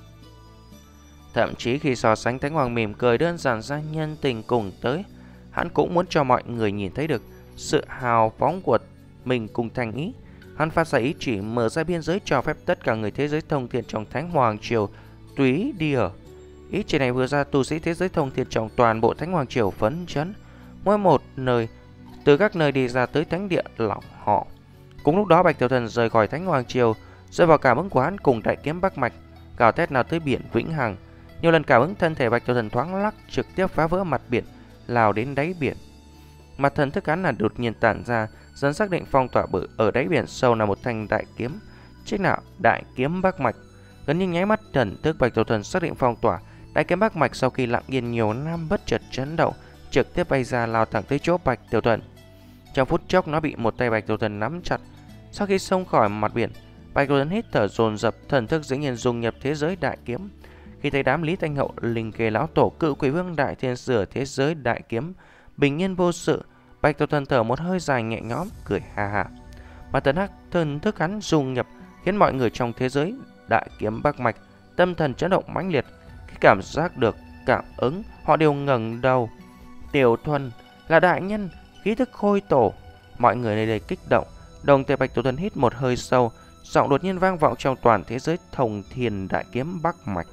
Thậm chí khi so sánh, Thánh Hoàng mỉm cười đơn giản ra nhân tình cùng tới. Hắn cũng muốn cho mọi người nhìn thấy được sự hào phóng của mình cùng thành ý. Hắn phát ra ý chỉ mở ra biên giới cho phép tất cả người thế giới thông thiên trong Thánh Hoàng triều tùy đi ở. Ý chỉ này vừa ra, tu sĩ thế giới thông thiên trong toàn bộ Thánh Hoàng triều phấn chấn. Mỗi một nơi, từ các nơi đi ra tới thánh địa lòng họ. Cùng lúc đó Bạch Tiểu Thuần rời khỏi Thánh Hoàng triều, rơi vào cảm ứng của hắn cùng đại kiếm Bắc Mạch, gào thét nào tới biển vĩnh hằng. Nhiều lần cảm ứng, thân thể Bạch Tiểu Thuần thoáng lắc, trực tiếp phá vỡ mặt biển, lao đến đáy biển. Mặt thần thức hắn là đột nhiên tản ra, dần xác định phong tỏa bự ở đáy biển sâu là một thanh đại kiếm, chính là đại kiếm Bắc Mạch. Gần như nháy mắt, thần thức Bạch Tiểu Thuần xác định phong tỏa đại kiếm Bắc Mạch, sau khi lặng yên nhiều năm bất chợt chấn động, trực tiếp bay ra lao thẳng tới chỗ Bạch Tiểu Thuần. Trong phút chốc nó bị một tay Bạch Tiểu Thuần nắm chặt. Sau khi xông khỏi mặt biển, Bạch Tiểu Thuần hít thở dồn dập, thần thức dĩ nhiên dung nhập thế giới đại kiếm. Khi thấy đám Lý Thanh Hậu, Linh Kê lão tổ, Cự Quỷ Vương đại thiên sửa thế giới đại kiếm bình yên vô sự, Bạch Tiểu Thuần thở một hơi dài nhẹ nhõm, cười ha ha. Mà thần hắc thần thức hắn dung nhập khiến mọi người trong thế giới đại kiếm Bắc Mạch tâm thần chấn động mãnh liệt. Khi cảm giác được cảm ứng, họ đều ngẩng đầu. Tiểu Thuần là đại nhân, khí thức khôi tổ. Mọi người nơi đây kích động. Đồng thời Bạch Tiểu Thuần hít một hơi sâu, giọng đột nhiên vang vọng trong toàn thế giới thông thiên đại kiếm Bắc Mạch.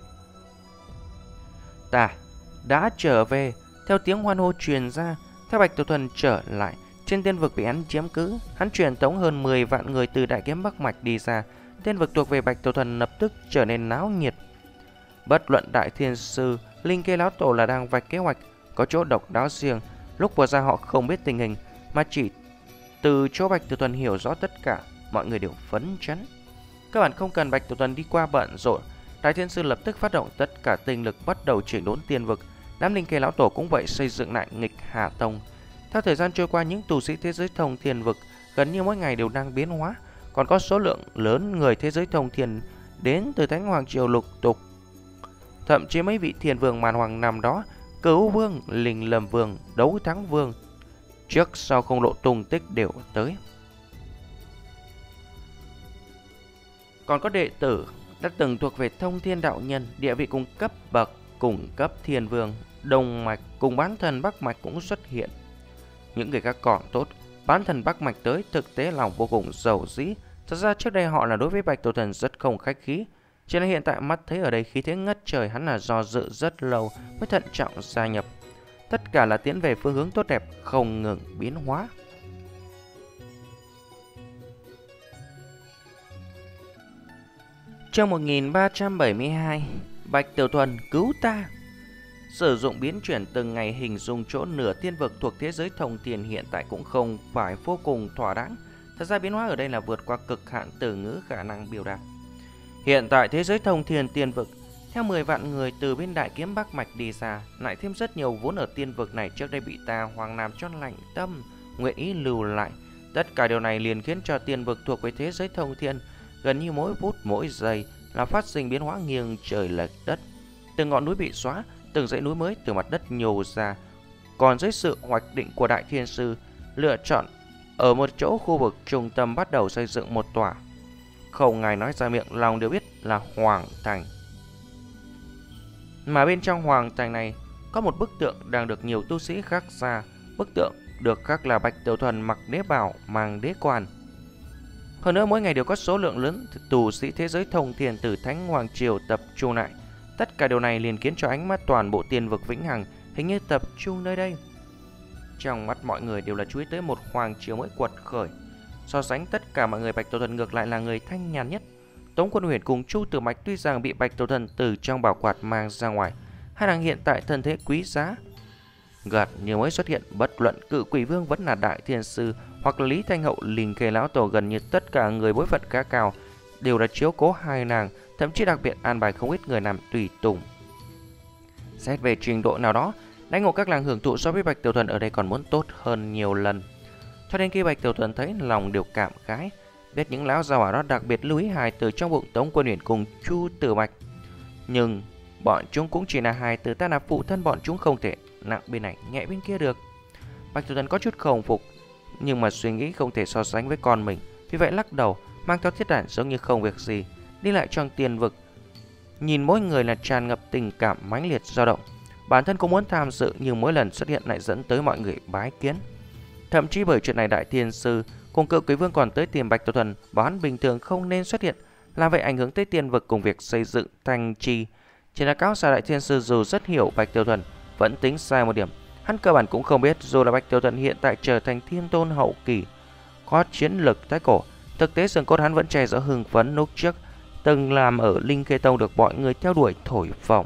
Ta đã trở về. Theo tiếng hoan hô truyền ra, theo Bạch Tiểu Thuần trở lại, trên tiên vực bị hắn chiếm cứ, hắn truyền tống hơn mười vạn người từ đại kiếm Bắc Mạch đi ra. Tiên vực thuộc về Bạch Tiểu Thuần lập tức trở nên náo nhiệt. Bất luận đại thiên sư, Linh Kê lão tổ là đang vạch kế hoạch, có chỗ độc đáo riêng. Lúc vừa ra họ không biết tình hình, mà chỉ từ chỗ Bạch Tiểu Thuần hiểu rõ tất cả, mọi người đều phấn chấn. Các bạn không cần Bạch Tiểu Thuần đi qua bận rộn, Đại Thiên Sư lập tức phát động tất cả tinh lực bắt đầu chỉnh đốn tiên vực. Đám linh kê lão tổ cũng vậy xây dựng lại nghịch Hà Tông. Theo thời gian trôi qua, những tu sĩ thế giới thông thiên vực gần như mỗi ngày đều đang biến hóa, còn có số lượng lớn người thế giới thông thiên đến từ Thánh Hoàng Triều lục tục. Thậm chí mấy vị thiên vương màn hoàng năm đó, Cửu Vương, Linh Lâm Vương, Đấu Thắng Vương, trước sau không lộ tung tích đều tới. Còn có đệ tử đã từng thuộc về Thông Thiên đạo nhân, địa vị cùng cấp bậc cùng cấp thiên vương, Đông Mạch cùng bán thần Bắc Mạch cũng xuất hiện. Những người khác còn tốt, bán thần Bắc Mạch tới thực tế lòng vô cùng giàu dĩ. Thật ra trước đây họ là đối với Bạch Tổ Thần rất không khách khí, chỉ là hiện tại mắt thấy ở đây khí thế ngất trời, hắn là do dự rất lâu mới thận trọng gia nhập. Tất cả là tiến về phương hướng tốt đẹp, không ngừng biến hóa. Trong một nghìn ba trăm bảy mươi hai, Bạch Tiểu Thuần cứu ta. Sử dụng biến chuyển từng ngày hình dung chỗ nửa tiên vực thuộc thế giới thông thiên hiện tại cũng không phải vô cùng thỏa đáng. Thật ra biến hóa ở đây là vượt qua cực hạn từ ngữ khả năng biểu đạt. Hiện tại thế giới thông thiên tiên vực, theo mười vạn người từ bên Đại Kiếm Bắc Mạch đi ra, lại thêm rất nhiều vốn ở tiên vực này trước đây bị ta Hoàng Nam cho lạnh tâm, nguyện ý lưu lại. Tất cả điều này liền khiến cho tiên vực thuộc về thế giới thông thiên gần như mỗi phút mỗi giây là phát sinh biến hóa nghiêng trời lệch đất. Từng ngọn núi bị xóa, từng dãy núi mới từ mặt đất nhô ra. Còn dưới sự hoạch định của Đại Thiên Sư, lựa chọn ở một chỗ khu vực trung tâm bắt đầu xây dựng một tòa, không ngài nói ra miệng lòng đều biết là Hoàng Thành. Mà bên trong Hoàng Thành này có một bức tượng đang được nhiều tu sĩ khắc ra. Bức tượng được khắc là Bạch Tiểu Thuần mặc đế bào mang đế quan. Hơn nữa mỗi ngày đều có số lượng lớn tu sĩ thế giới thông thiên từ Thánh Hoàng Triều tập trung lại. Tất cả điều này liền khiến cho ánh mắt toàn bộ tiên vực vĩnh hằng hình như tập trung nơi đây. Trong mắt mọi người đều là chú ý tới một hoàng triều mới quật khởi. So sánh tất cả mọi người, Bạch Tiểu Thuần ngược lại là người thanh nhàn nhất. Tống Quân Huyền cùng Chu Tử Mạch tuy rằng bị Bạch Tiểu Thuần từ trong bảo quạt mang ra ngoài, hai nàng hiện tại thân thế quý giá, gạt như mới xuất hiện. Bất luận Cự Quỷ Vương vẫn là Đại Thiên Sư hoặc Lý Thanh Hậu, Linh Kê lão tổ, gần như tất cả người bối phận khá cao đều đã chiếu cố hai nàng, thậm chí đặc biệt an bài không ít người làm tùy tùng. Xét về trình độ nào đó, đãi ngộ các làng hưởng thụ so với Bạch Tiểu Thuần ở đây còn muốn tốt hơn nhiều lần. Cho đến khi Bạch Tiểu Thuần thấy lòng đều cảm khái, biết những lão già hỏa đó đặc biệt lưu ý hài từ trong bụng Tống Quân Huyền cùng Chu Tử Mạch. Nhưng bọn chúng cũng chỉ là hài từ, ta là phụ thân bọn chúng, không thể nặng bên này nhẹ bên kia được. Bạch Tiểu Thuần có chút không phục, nhưng mà suy nghĩ không thể so sánh với con mình, vì vậy lắc đầu, mang theo thiết đản giống như không việc gì, đi lại trong tiên vực. Nhìn mỗi người là tràn ngập tình cảm mãnh liệt dao động. Bản thân cũng muốn tham dự, nhưng mỗi lần xuất hiện lại dẫn tới mọi người bái kiến. Thậm chí bởi chuyện này, Đại Thiên Sư cùng Cự Quỷ Vương còn tới tìm Bạch Tiểu Thuần, bảo hắn bình thường không nên xuất hiện, làm vậy ảnh hưởng tới tiên vực cùng việc xây dựng thành trì. Chỉ là cáo xa Đại Thiên Sư dù rất hiểu Bạch Tiểu Thuần, vẫn tính sai một điểm. Hắn cơ bản cũng không biết dù là Bạch Tiểu Thuần hiện tại trở thành thiên tôn hậu kỳ, có chiến lực thái cổ, thực tế xương cốt hắn vẫn che giấu hưng phấn lúc trước từng làm ở Linh Khê Tông được mọi người theo đuổi thổi phồng.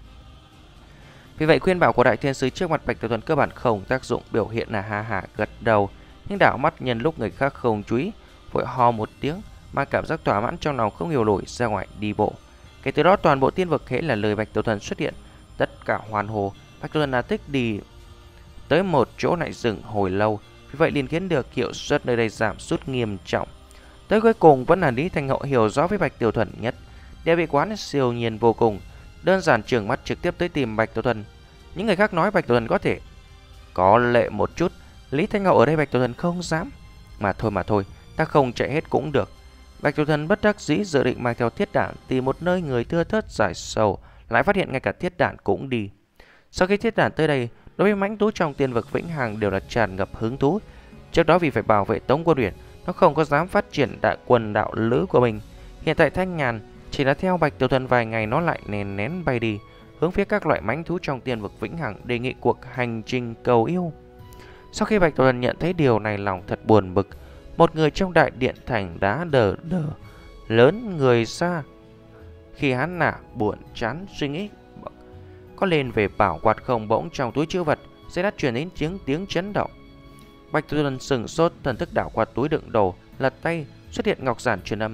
Vì vậy khuyên bảo của Đại Thiên Sư trước mặt Bạch Tiểu Thuần cơ bản không tác dụng, biểu hiện là ha hả gật đầu, nhưng đảo mắt nhân lúc người khác không chú ý, vội ho một tiếng, mà cảm giác thỏa mãn trong lòng không hiểu nổi, ra ngoài đi bộ. Kể từ đó toàn bộ tiên vực hễ là lời Bạch Tiểu Thuần xuất hiện, tất cả hoàn hồ. Bạch Tiểu Thuần là thích đi tới một chỗ lại dừng hồi lâu, vì vậy liền khiến được hiệu suất nơi đây giảm sút nghiêm trọng. Tới cuối cùng vẫn là Lý Thanh Hậu hiểu rõ với Bạch Tiểu Thuần nhất, địa vị quán siêu nhiên vô cùng, đơn giản trừng mắt trực tiếp tới tìm Bạch Tiểu Thuần. Những người khác nói Bạch Tiểu Thuần có thể có lệ một chút, Lý Thanh Hậu ở đây Bạch Tiểu Thuần không dám. Mà thôi mà thôi, ta không chạy hết cũng được. Bạch Tiểu Thuần bất đắc dĩ dự định mang theo thiết đản tìm một nơi người thưa thớt giải sầu, lại phát hiện ngay cả thiết đản cũng đi. Sau khi thiết đản tới đây, đối với mãnh thú trong tiên vực vĩnh hằng đều là tràn ngập hứng thú. Trước đó vì phải bảo vệ Tống Quân Huyền, nó không có dám phát triển đại quần đạo lữ của mình. Hiện tại thanh nhàn, chỉ là theo Bạch Tiểu Thuần vài ngày nó lại nén nén bay đi, hướng phía các loại mãnh thú trong tiên vực vĩnh hằng đề nghị cuộc hành trình cầu yêu. Sau khi Bạch Tiểu Thuần nhận thấy điều này, lòng thật buồn bực. Một người trong đại điện thành đá đờ đờ lớn người xa. Khi hắn nả buồn chán suy nghĩ có lên về bảo quạt không, bỗng trong túi trữ vật sẽ đã truyền đến tiếng tiếng chấn động. Bạch Tiểu Thuần sừng sốt, thần thức đảo qua túi đựng đồ, lật tay, xuất hiện ngọc giản truyền âm.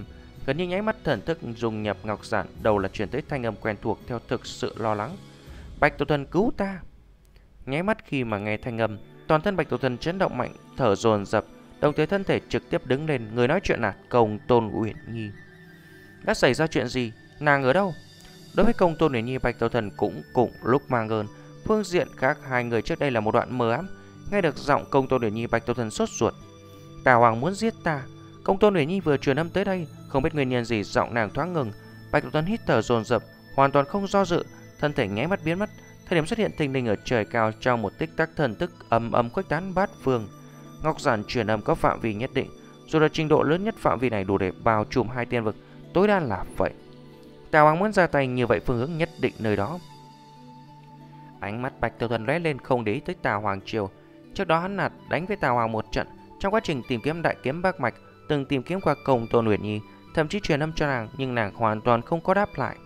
Gần như nháy mắt thần thức dùng nhập ngọc giản, đầu là truyền tới thanh âm quen thuộc theo thực sự lo lắng. Bạch Tổ Thần cứu ta! Nháy mắt khi mà nghe thanh âm, toàn thân Bạch Tổ Thần chấn động mạnh, thở dồn dập, đồng thời thân thể trực tiếp đứng lên. Người nói chuyện là Công Tôn Uyển Nhi. Đã xảy ra chuyện gì? Nàng ở đâu? Đối với Công Tôn Uyển Nhi, Bạch Tổ Thần cũng cùng lúc mang ơn. Phương diện khác hai người trước đây là một đoạn mờ ám. Nghe được giọng Công Tôn Uyển Nhi, Bạch Tổ Thần sốt ruột. Tà Hoàng muốn giết ta. Công Tôn Uyển Nhi vừa truyền âm tới đây, không biết nguyên nhân gì giọng nàng thoáng ngừng. Bạch Tổ Thần hít thở dồn dập, hoàn toàn không do dự, thân thể nháy mắt biến mất. Thời điểm xuất hiện thình lình ở trời cao, trong một tích tắc thần thức ầm ầm khuếch tán bát phương. Ngọc giản truyền âm có phạm vi nhất định, dù là trình độ lớn nhất phạm vi này đủ để bao trùm hai tiên vực, tối đa là vậy. Tà Hoàng muốn ra tay như vậy, phương hướng nhất định nơi đó. Ánh mắt Bạch Tổ Thần lóe lên, không để ý tới Tà Hoàng Triều. Trước đó hắn nạt đánh với Tà Hoàng một trận. Trong quá trình tìm kiếm đại kiếm Bác Mạch, từng tìm kiếm qua Công Tôn Uyển Nhi, thậm chí truyền âm cho nàng, nhưng nàng hoàn toàn không có đáp lại.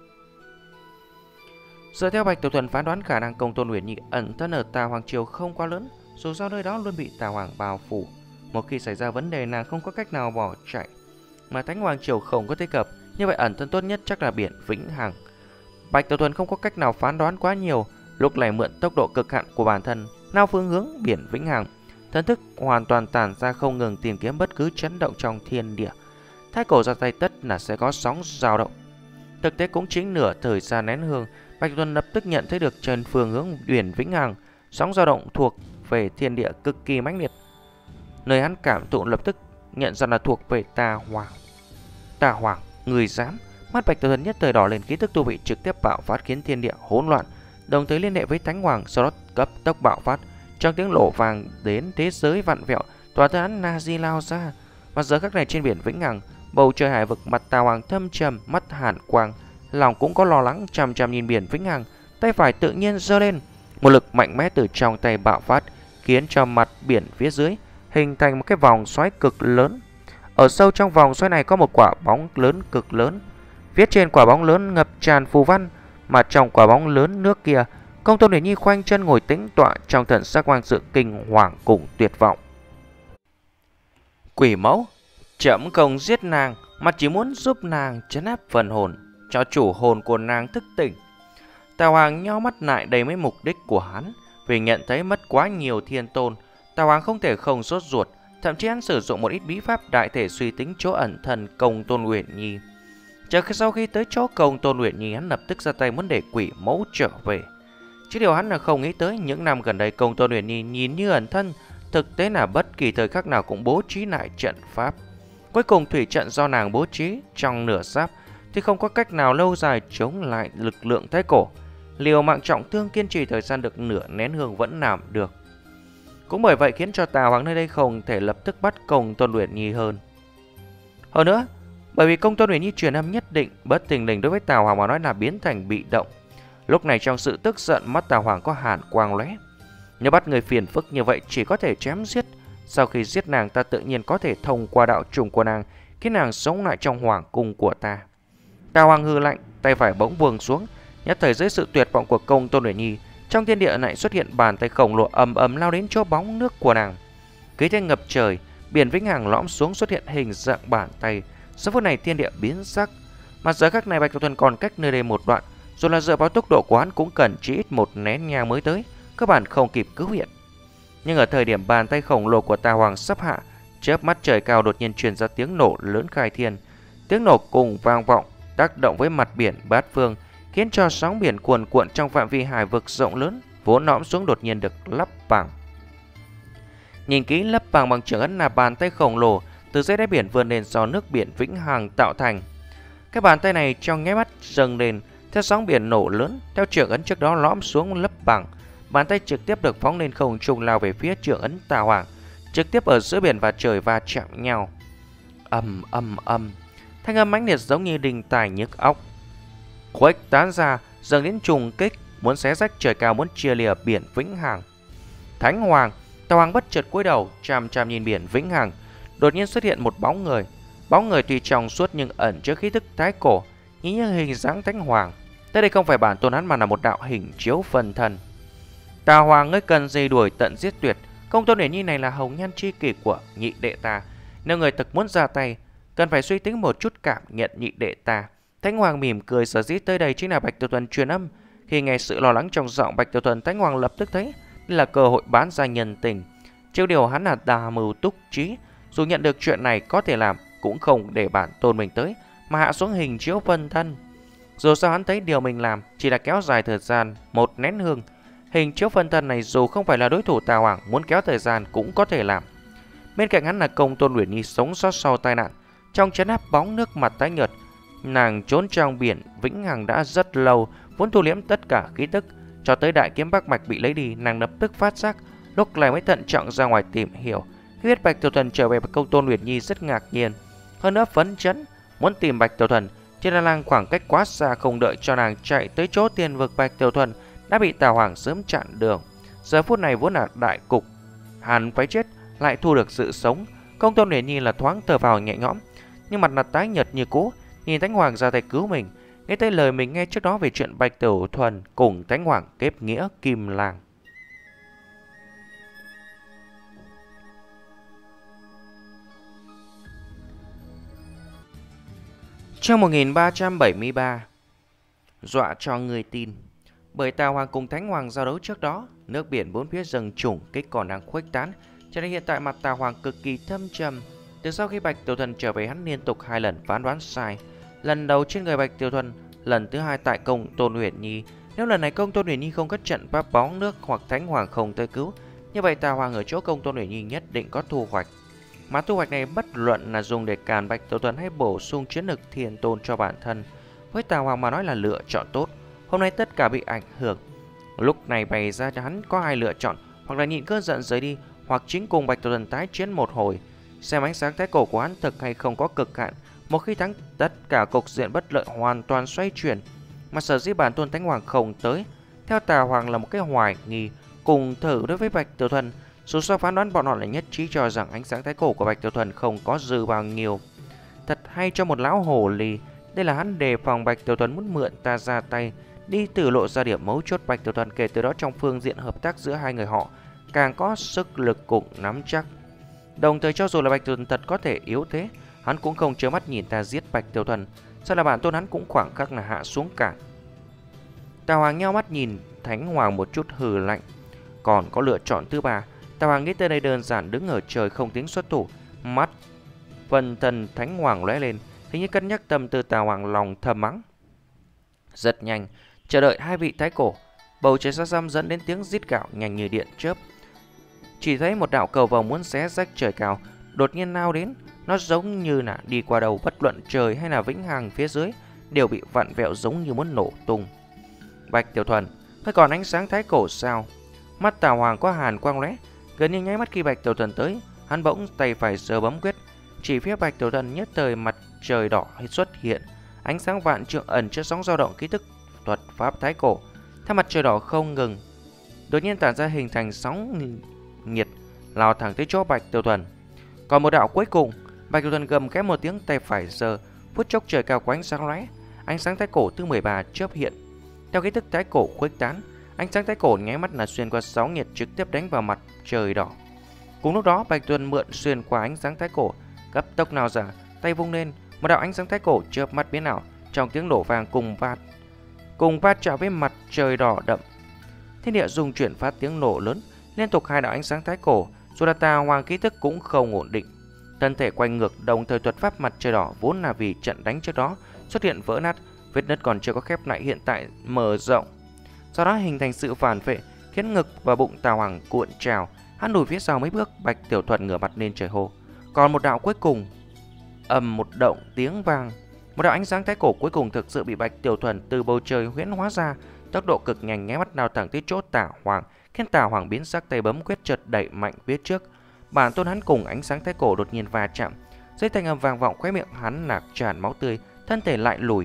Dựa theo Bạch Tổ Thần phán đoán, khả năng Công Tôn Uyển Nhi ẩn thân ở Tà Hoàng Triều không quá lớn, dù sao nơi đó luôn bị Tà Hoàng bao phủ. Một khi xảy ra vấn đề, nàng không có cách nào bỏ chạy, mà Thánh Hoàng Triều không có thế cập, như vậy ẩn thân tốt nhất chắc là biển Vĩnh Hằng. Bạch Tổ Thần không có cách nào phán đoán quá nhiều, lúc này mượn tốc độ cực hạn của bản thân, nao phương hướng biển Vĩnh Hằng, thần thức hoàn toàn tản ra, không ngừng tìm kiếm bất cứ chấn động trong thiên địa. Thái cổ ra tay tất là sẽ có sóng dao động. Thực tế cũng chính nửa thời gian nén hương, Bạch Tổ Thần lập tức nhận thấy được trên phương hướng biển Vĩnh Hằng, sóng dao động thuộc về thiên địa cực kỳ mãnh liệt. Nơi hắn cảm thụ lập tức nhận ra là thuộc về Tà Hoàng. Tà Hoàng, người dám? Mắt Bạch Tổ Thần nhất thời đỏ lên, khí tức tu vị trực tiếp bạo phát khiến thiên địa hỗn loạn, đồng thời liên hệ với Thánh Hoàng, sau đó cấp tốc bạo phát. Trong tiếng lộ vàng đến thế giới vặn vẹo, toàn thân hắn Nazi lao ra. Mà giờ khắc này trên biển Vĩnh Hằng, bầu trời hải vực, mặt Tà Hoàng thâm trầm, mắt hàn quang, lòng cũng có lo lắng, chằm chằm nhìn biển Vĩnh Hằng. Tay phải tự nhiên giơ lên, một lực mạnh mẽ từ trong tay bạo phát, khiến cho mặt biển phía dưới hình thành một cái vòng xoáy cực lớn. Ở sâu trong vòng xoáy này có một quả bóng lớn cực lớn, phía trên quả bóng lớn ngập tràn phù văn, mà trong quả bóng lớn nước kia, Công Tôn Uyển Nhi khoanh chân ngồi tĩnh tọa, trong thần sắc mang sự kinh hoàng cùng tuyệt vọng. Quỷ mẫu, chậm không giết nàng, mà chỉ muốn giúp nàng trấn áp phần hồn, cho chủ hồn của nàng thức tỉnh. Tà Hoàng nheo mắt lại đầy mấy mục đích của hắn, vì nhận thấy mất quá nhiều thiên tôn, Tà Hoàng không thể không sốt ruột, thậm chí hắn sử dụng một ít bí pháp đại thể suy tính chỗ ẩn thân Công Tôn Uyển Nhi. Chờ sau khi tới chỗ Công Tôn Uyển Nhi, hắn lập tức ra tay muốn để quỷ mẫu trở về. Chứ điều hắn là không nghĩ tới, những năm gần đây Công Tôn Uyển Nhi nhìn như ẩn thân, thực tế là bất kỳ thời khắc nào cũng bố trí lại trận pháp. Cuối cùng thủy trận do nàng bố trí trong nửa giáp thì không có cách nào lâu dài chống lại lực lượng thái cổ. Liều mạng trọng thương kiên trì thời gian được nửa nén hương vẫn làm được. Cũng bởi vậy khiến cho Tà Hoàng nơi đây không thể lập tức bắt Công Tôn Uyển Nhi hơn. Hơn nữa, bởi vì Công Tôn Uyển Nhi truyền âm nhất định, bất thình lình đối với Tà Hoàng mà nói là biến thành bị động. Lúc này trong sự tức giận, mắt Tà Hoàng có hàn quang lóe. Nếu bắt người phiền phức như vậy chỉ có thể chém giết. Sau khi giết nàng, ta tự nhiên có thể thông qua đạo trùng của nàng, khiến nàng sống lại trong hoàng cung của ta. Tà Hoàng hừ lạnh, tay phải bỗng buông xuống. Nhất thời dưới sự tuyệt vọng của Công Tôn Uyển Nhi, trong thiên địa lại xuất hiện bàn tay khổng lồ ầm ầm lao đến chỗ bóng nước của nàng. Khí thế ngập trời, biển Vĩnh Hằng lõm xuống xuất hiện hình dạng bàn tay. Giờ phút này thiên địa biến sắc, mà giờ khắc này Bạch Tổ Thần còn cách nơi đây một đoạn, rồi là dựa vào tốc độ của hắn cũng cần chỉ ít một nén nhang mới tới, các bạn không kịp cứu hiện. Nhưng ở thời điểm bàn tay khổng lồ của Tà Hoàng sắp hạ, chớp mắt trời cao đột nhiên truyền ra tiếng nổ lớn khai thiên. Tiếng nổ cùng vang vọng, tác động với mặt biển bát phương, khiến cho sóng biển cuồn cuộn trong phạm vi hải vực rộng lớn vốn lõm xuống đột nhiên được lấp bằng. Nhìn kỹ, lấp bằng bằng trưởng ấn là bàn tay khổng lồ từ dưới đáy biển vươn lên do nước biển Vĩnh Hằng tạo thành. Cái bàn tay này trong nháy mắt dâng lên theo sóng biển nổ lớn, theo trưởng ấn trước đó lõm xuống lấp bằng. Bàn tay trực tiếp được phóng lên không trung lao về phía trưởng ấn Tà Hoàng, trực tiếp ở giữa biển và trời va chạm nhau. Ầm ầm ầm, thanh âm mãnh liệt giống như đình tài nhức óc, khuếch tán ra dần đến trùng kích, muốn xé rách trời cao, muốn chia lìa biển Vĩnh Hằng. Thánh Hoàng, Tà Hoàng bất chợt cúi đầu, chằm chằm nhìn biển Vĩnh Hằng. Đột nhiên xuất hiện một bóng người, bóng người tuy trong suốt nhưng ẩn chứa khí tức thái cổ, nhìn như hình dáng Thánh Hoàng. Tới đây không phải bản tôn hắn mà là một đạo hình chiếu phần thân. Tà Hoàng, ngươi cần gì đuổi tận giết tuyệt? Công Tôn Uyển Nhi này là hồng nhan chi kỷ của nhị đệ ta, nếu người thực muốn ra tay, Cần phải suy tính một chút cảm nhận nhị đệ ta. Thánh Hoàng mỉm cười, sở dĩ tới đây chính là Bạch Tiểu Thuần truyền âm. Khi nghe sự lo lắng trong giọng Bạch Tiểu Thuần, Thánh Hoàng lập tức thấy đây là cơ hội bán ra nhân tình. Chiêu điều hắn là đa mưu túc trí, dù nhận được chuyện này có thể làm cũng không để bản tôn mình tới, mà hạ xuống hình chiếu phân thân. Dù sao hắn thấy điều mình làm chỉ là kéo dài thời gian một nén hương. Hình chiếu phân thân này dù không phải là đối thủ Tào Hoàng, muốn kéo thời gian cũng có thể làm. Bên cạnh hắn là Công Tôn Uyển Nhi sống sót sau tai nạn, trong chấn áp bóng nước mặt tái nhợt. Nàng trốn trong biển vĩnh hằng đã rất lâu, vốn thu liễm tất cả khí tức, cho tới đại kiếm Bắc Mạch bị lấy đi, nàng lập tức phát giác, lúc này mới thận trọng ra ngoài tìm hiểu. Khi biết Bạch Tiểu Thuần trở về, Công Tôn Uyển Nhi rất ngạc nhiên, hơn nữa phấn chấn, muốn tìm Bạch Tiểu Thuần. Trên Đa Lang khoảng cách quá xa, không đợi cho nàng chạy tới chỗ tiên vực, Bạch Tiểu Thuần đã bị Tào Hoàng sớm chặn đường. Giờ phút này vốn là đại cục, hắn phải chết lại thu được sự sống. Công Tôn Uyển Nhi là thoáng thở vào nhẹ nhõm, nhưng mặt là tái nhợt như cũ, nhìn Thánh Hoàng ra tay cứu mình. Nghe tới lời mình nghe trước đó về chuyện Bạch Tiểu Thuần cùng Thánh Hoàng kết nghĩa Kim Lang. Chương một nghìn ba trăm bảy mươi ba. Dọa cho người tin. Bởi Tào Hoàng cùng Thánh Hoàng giao đấu trước đó, nước biển bốn phía rừng trùng kích còn đang khuếch tán, cho nên hiện tại mặt Tào Hoàng cực kỳ thâm trầm. Từ sau khi Bạch Tiểu Thuần trở về, hắn liên tục hai lần phán đoán sai. Lần đầu trên người Bạch Tiểu Thuần, lần thứ hai tại Công Tôn Uyển Nhi. Nếu lần này Công Tôn Uyển Nhi không có trận pháp bóng nước hoặc Thánh Hoàng không tới cứu, như vậy Tào Hoàng ở chỗ Công Tôn Uyển Nhi nhất định có thu hoạch. Mà thu hoạch này bất luận là dùng để càn Bạch Tiểu Thuần hay bổ sung chiến lực thiên tôn cho bản thân, với Tào Hoàng mà nói là lựa chọn tốt. Hôm nay tất cả bị ảnh hưởng. Lúc này bày ra cho hắn có hai lựa chọn, hoặc là nhịn cơn giận rời đi, hoặc chính cùng Bạch Tiểu Thuần tái chiến một hồi, xem ánh sáng thái cổ của hắn thực hay không có cực hạn. Một khi thắng, tất cả cục diện bất lợi hoàn toàn xoay chuyển. Mà sở dĩ bản tôn Thánh Hoàng không tới, theo Tào Hoàng là một cái hoài nghi cùng thử đối với Bạch Tiểu Thuần. Dù sao phán đoán bọn họ lại nhất trí cho rằng ánh sáng thái cổ của Bạch Tiểu Thuần không có dư bao nhiêu. Thật hay cho một lão hồ ly. Đây là hắn đề phòng Bạch Tiểu Thuần muốn mượn ta ra tay, đi từ lộ ra điểm mấu chốt Bạch Tiểu Thuần. Kể từ đó trong phương diện hợp tác giữa hai người họ càng có sức lực cùng nắm chắc. Đồng thời cho dù là Bạch Tiểu Thuần thật có thể yếu thế, hắn cũng không trơ mắt nhìn ta giết Bạch Tiểu Thuần. Sao là bản tôn hắn cũng khoảng khắc là hạ xuống cả. Tào Hoàng nheo mắt nhìn Thánh Hoàng một chút hừ lạnh. Còn có lựa chọn thứ ba. Tào Hoàng nghĩ tới đây đơn giản đứng ở trời không tính xuất thủ. Mắt phần thần Thánh Hoàng lóe lên, hình như cân nhắc tâm tư Tào Hoàng, lòng thầm mắng. Rất nhanh, chờ đợi hai vị thái cổ, bầu trời xa xăm dẫn đến tiếng rít gào nhanh như điện chớp. Chỉ thấy một đạo cầu vồng muốn xé rách trời cao đột nhiên lao đến, nó giống như là đi qua đầu, bất luận trời hay là vĩnh hằng phía dưới đều bị vặn vẹo giống như muốn nổ tung. Bạch Tiểu Thuần, ngươi còn ánh sáng thái cổ sao? Mắt Tào Hoàng có hàn quang lóe, gần như nháy mắt khi Bạch Tiểu Thuần tới, hắn bỗng tay phải giơ bấm quyết, chỉ phía Bạch Tiểu Thuần nhất thời mặt trời đỏ xuất hiện, ánh sáng vạn trượng ẩn chứa sóng dao động ký tức thuật pháp thái cổ. Theo mặt trời đỏ không ngừng, đột nhiên tản ra hình thành sóng nhiệt lao thẳng tới chỗ Bạch Tiểu Thuần. Còn một đạo cuối cùng, Bạch Tiểu Thuần gầm khẽ một tiếng, tay phải giơ, phút chốc trời cao có ánh sáng lóe, ánh sáng thái cổ thứ mười ba chớp hiện. Theo ký tức thái cổ khuếch tán, ánh sáng thái cổ nháy mắt là xuyên qua sóng nhiệt trực tiếp đánh vào mặt trời đỏ. Cùng lúc đó, Bạch Tiểu Thuần mượn xuyên qua ánh sáng thái cổ, cấp tốc nào giả, tay vung lên, một đạo ánh sáng thái cổ chớp mắt biến ảo, trong tiếng nổ vang cùng vạt cùng va chạm với mặt trời đỏ đậm. Thiên địa rung chuyển phát tiếng nổ lớn, liên tục hai đạo ánh sáng thái cổ, dù là Tào Hoàng ký thức cũng không ổn định, thân thể quay ngược, đồng thời thuật pháp mặt trời đỏ vốn là vì trận đánh trước đó xuất hiện vỡ nát, vết nứt còn chưa có khép lại hiện tại mở rộng, sau đó hình thành sự phản vệ, khiến ngực và bụng Tào Hoàng cuộn trào. Hắn lùi phía sau mấy bước, Bạch Tiểu Thuần ngửa mặt lên trời hô. Còn một đạo cuối cùng, ầm một động tiếng vang, một đạo ánh sáng thái cổ cuối cùng thực sự bị Bạch Tiểu Thuần từ bầu trời huyễn hóa ra, tốc độ cực nhanh, nháy mắt lao thẳng tới chỗ Tào Hoàng, khiến Tào Hoàng biến sắc, tay bấm quyết chợt đẩy mạnh phía trước. Bản tôn hắn cùng ánh sáng thái cổ đột nhiên va chạm, dưới thanh âm vang vọng, khóe miệng hắn nạc tràn máu tươi, thân thể lại lùi.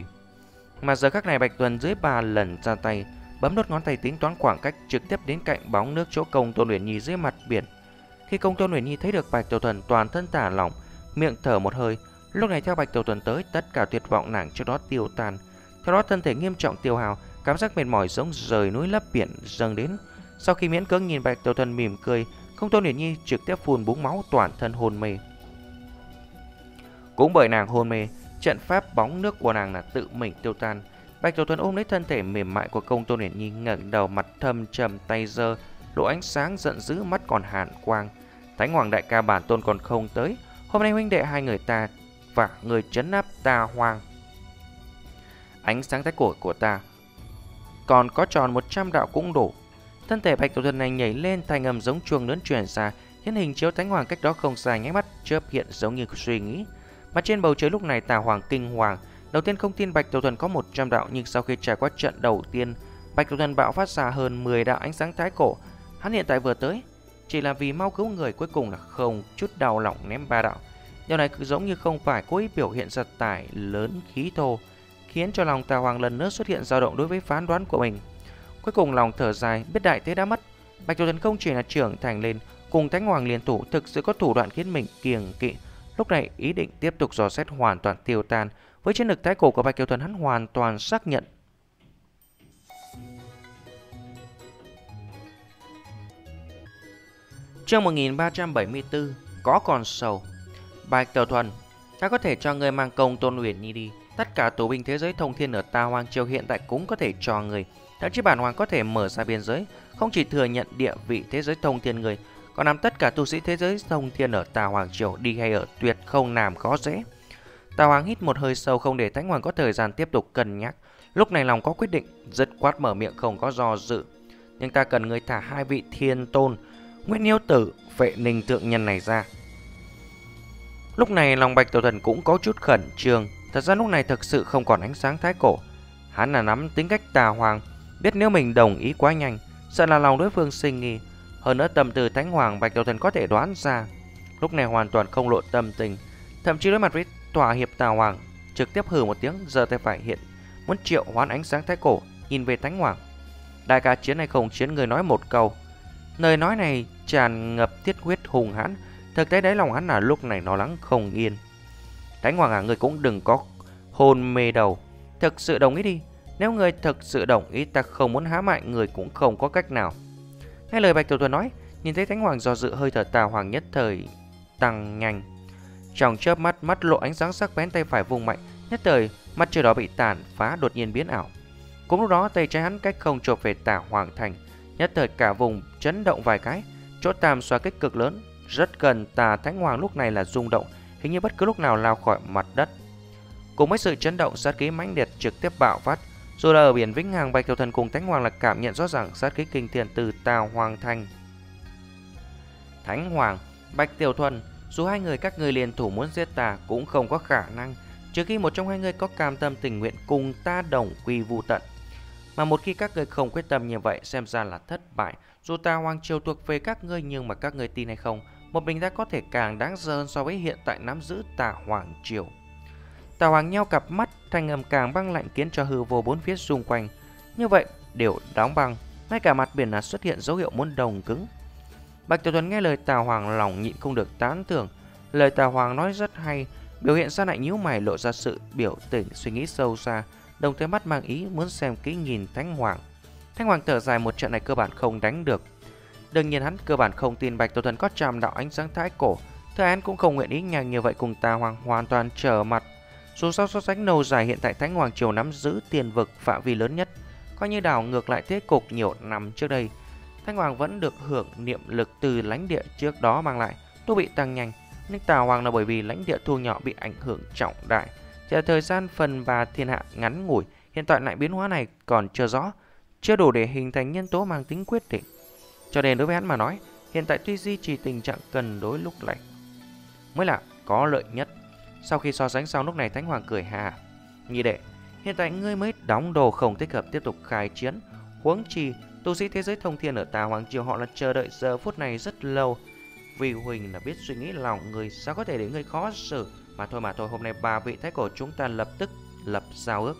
Mà giờ khắc này Bạch Tuần dưới ba lần ra tay, bấm đốt ngón tay tính toán khoảng cách, trực tiếp đến cạnh bóng nước chỗ Công Tôn Uyển Nhi dưới mặt biển. Khi Công Tôn Uyển Nhi thấy được Bạch Tiểu Thuần, toàn thân thả lỏng, miệng thở một hơi. Lúc này theo Bạch Tiểu Thuần tới, tất cả tuyệt vọng nàng trước đó tiêu tan. Theo đó thân thể nghiêm trọng tiêu hao, cảm giác mệt mỏi giống rời núi lấp biển dâng đến. Sau khi miễn cưỡng nhìn Bạch Tiểu Thuần mỉm cười, Công Tôn Uyển Nhi trực tiếp phun búng máu, toàn thân hôn mê. Cũng bởi nàng hôn mê, trận pháp bóng nước của nàng là tự mình tiêu tan. Bạch Tiểu Thuần ôm lấy thân thể mềm mại của công tôn Uyển Nhi, ngẩng đầu, mặt thâm trầm, tay giơ, lộ ánh sáng giận dữ, mắt còn hàn quang. Thánh Hoàng đại ca bản tôn còn không tới, hôm nay huynh đệ hai người ta và người trấn áp Ta Hoàng. Ánh sáng thái cổ của ta còn có tròn một trăm đạo cũng đủ. Thân thể Bạch Tiểu Thuần này nhảy lên, thanh âm giống chuông lớn truyền ra, hiển hình chiếu Thánh Hoàng cách đó không xa, nháy mắt chớp hiện giống như suy nghĩ. Mà trên bầu trời lúc này Tà Hoàng kinh hoàng, đầu tiên không tin Bạch Tiểu Thuần có một trăm đạo, nhưng sau khi trải qua trận đầu tiên, Bạch Tiểu Thuần bạo phát ra hơn mười đạo ánh sáng thái cổ. Hắn hiện tại vừa tới chỉ là vì mau cứu người, cuối cùng là không chút đau lòng ném ba đạo. Điều này cứ giống như không phải cố ý biểu hiện ra tài lớn khí thô, khiến cho lòng Tà Hoàng lần nữa xuất hiện dao động đối với phán đoán của mình. Cuối cùng lòng thở dài, biết đại thế đã mất, Bạch Tiểu Thuần không chỉ là trưởng thành lên, cùng Thánh Hoàng liên thủ thực sự có thủ đoạn khiến mình kiêng kỵ. Lúc này ý định tiếp tục dò xét hoàn toàn tiêu tan. Với chiến lực thái cổ của Bạch Tiểu Thuần, hắn hoàn toàn xác nhận. Chương một nghìn ba trăm bảy mươi tư, có còn sầu. Bạch Tiểu Thuần, ta có thể cho người mang công tôn Uyển Nhi đi. Tất cả tù binh thế giới thông thiên ở Ta Hoàng Triều hiện tại cũng có thể cho người. Thậm chí bản hoàng có thể mở ra biên giới, không chỉ thừa nhận địa vị thế giới thông thiên người, còn nắm tất cả tu sĩ thế giới thông thiên ở Ta Hoàng Triều đi hay ở, tuyệt không làm khó dễ. Ta Hoàng hít một hơi sâu, không để Thánh Hoàng có thời gian tiếp tục cân nhắc. Lúc này lòng có quyết định, dứt khoát mở miệng không có do dự. Nhưng ta cần người thả hai vị thiên tôn, Nguyễn Nhiêu Tử, Vệ Ninh Thượng Nhân này ra. Lúc này lòng Bạch Tiểu Thuần cũng có chút khẩn trương. Thật ra lúc này thực sự không còn ánh sáng thái cổ. Hắn là nắm tính cách Tà Hoàng, biết nếu mình đồng ý quá nhanh, sợ là lòng đối phương sinh nghi. Hơn nữa tâm tư Thánh Hoàng Bạch Tiểu Thuần có thể đoán ra. Lúc này hoàn toàn không lộ tâm tình, thậm chí đối mặt với thỏa hiệp Tà Hoàng, trực tiếp hừ một tiếng, giơ tay phải hiện, muốn triệu hoán ánh sáng thái cổ, nhìn về Thánh Hoàng. Đại ca chiến hay không chiến, người nói một câu. Lời nói này tràn ngập thiết huyết hùng hãn, thực tế đáy lòng hắn là lúc này lo lắng không yên. Thánh Hoàng à, người cũng đừng có hôn mê đầu, thực sự đồng ý đi. Nếu người thực sự đồng ý, ta không muốn hãm hại người cũng không có cách nào. Nghe lời Bạch Tiểu Thuần nói, nhìn thấy Thánh Hoàng do dự, hơi thở Tà Hoàng nhất thời tăng nhanh. Trong chớp mắt, mắt lộ ánh sáng sắc bén, tay phải vung mạnh, nhất thời mắt trời đó bị tàn phá, đột nhiên biến ảo. Cũng lúc đó tay trái hắn cách không chộp về Tà Hoàng thành, nhất thời cả vùng chấn động vài cái, chỗ tam xoa kích cực lớn rất gần Tà Thánh Hoàng lúc này là rung động, hình như bất cứ lúc nào lao khỏi mặt đất. Cùng với sự chấn động, sát khí mãnh liệt trực tiếp bạo phát. Dù là ở biển Vĩnh Hằng, Bạch Tiểu Thuần cùng Thánh Hoàng là cảm nhận rõ ràng sát khí kinh thiên từ Tà Hoàng thành. Thánh Hoàng, Bạch Tiểu Thuần, dù hai người các ngươi liên thủ muốn giết ta cũng không có khả năng, trừ khi một trong hai người có cam tâm tình nguyện cùng ta đồng quy vu tận. Mà một khi các ngươi không quyết tâm như vậy, xem ra là thất bại. Dù Ta Hoàng Triều thuộc về các ngươi, nhưng mà các ngươi tin hay không, một mình ta có thể càng đáng sợ hơn so với hiện tại nắm giữ Tà Hoàng Triều. Tà Hoàng nheo cặp mắt, thanh âm càng băng lạnh khiến cho hư vô bốn phía xung quanh như vậy đều đóng băng, ngay cả mặt biển là xuất hiện dấu hiệu muốn đồng cứng. Bạch Tiểu Thuần nghe lời Tà Hoàng lòng nhịn không được tán thưởng. Lời Tà Hoàng nói rất hay, biểu hiện ra lại nhíu mày, lộ ra sự biểu tình suy nghĩ sâu xa, đồng thời mắt mang ý muốn xem kỹ nhìn Thánh Hoàng. Thánh Hoàng thở dài, một trận này cơ bản không đánh được. Đương nhiên hắn cơ bản không tin Bạch Tiểu Thuần có trăm đạo ánh sáng thái cổ, thứ hắn cũng không nguyện ý nhanh như vậy cùng Tà Hoàng hoàn toàn trở mặt. Dù sao so sánh lâu dài, hiện tại Thánh Hoàng Triều nắm giữ tiền vực phạm vi lớn nhất, coi như đảo ngược lại thế cục nhiều năm trước đây. Thánh Hoàng vẫn được hưởng niệm lực từ lãnh địa trước đó mang lại, tu bị tăng nhanh, nhưng Tà Hoàng là bởi vì lãnh địa thu nhỏ bị ảnh hưởng trọng đại. Chỉ là thời gian phần ba thiên hạ ngắn ngủi, hiện tại lại biến hóa này còn chưa rõ, chưa đủ để hình thành nhân tố mang tính quyết định. Cho nên đối với hắn mà nói, hiện tại tuy duy trì tình trạng cân đối lúc này mới là có lợi nhất. Sau khi so sánh xong, lúc này Thánh Hoàng cười hà: "Nhị đệ, hiện tại ngươi mới đóng đồ, không thích hợp tiếp tục khai chiến. Huống chi tu sĩ thế giới thông thiên ở Tà Hoàng Triều họ là chờ đợi giờ phút này rất lâu. Vì huỳnh là biết suy nghĩ lòng người, sao có thể để ngươi khó xử. Mà thôi mà thôi, hôm nay ba vị thái cổ chúng ta lập tức lập giao ước.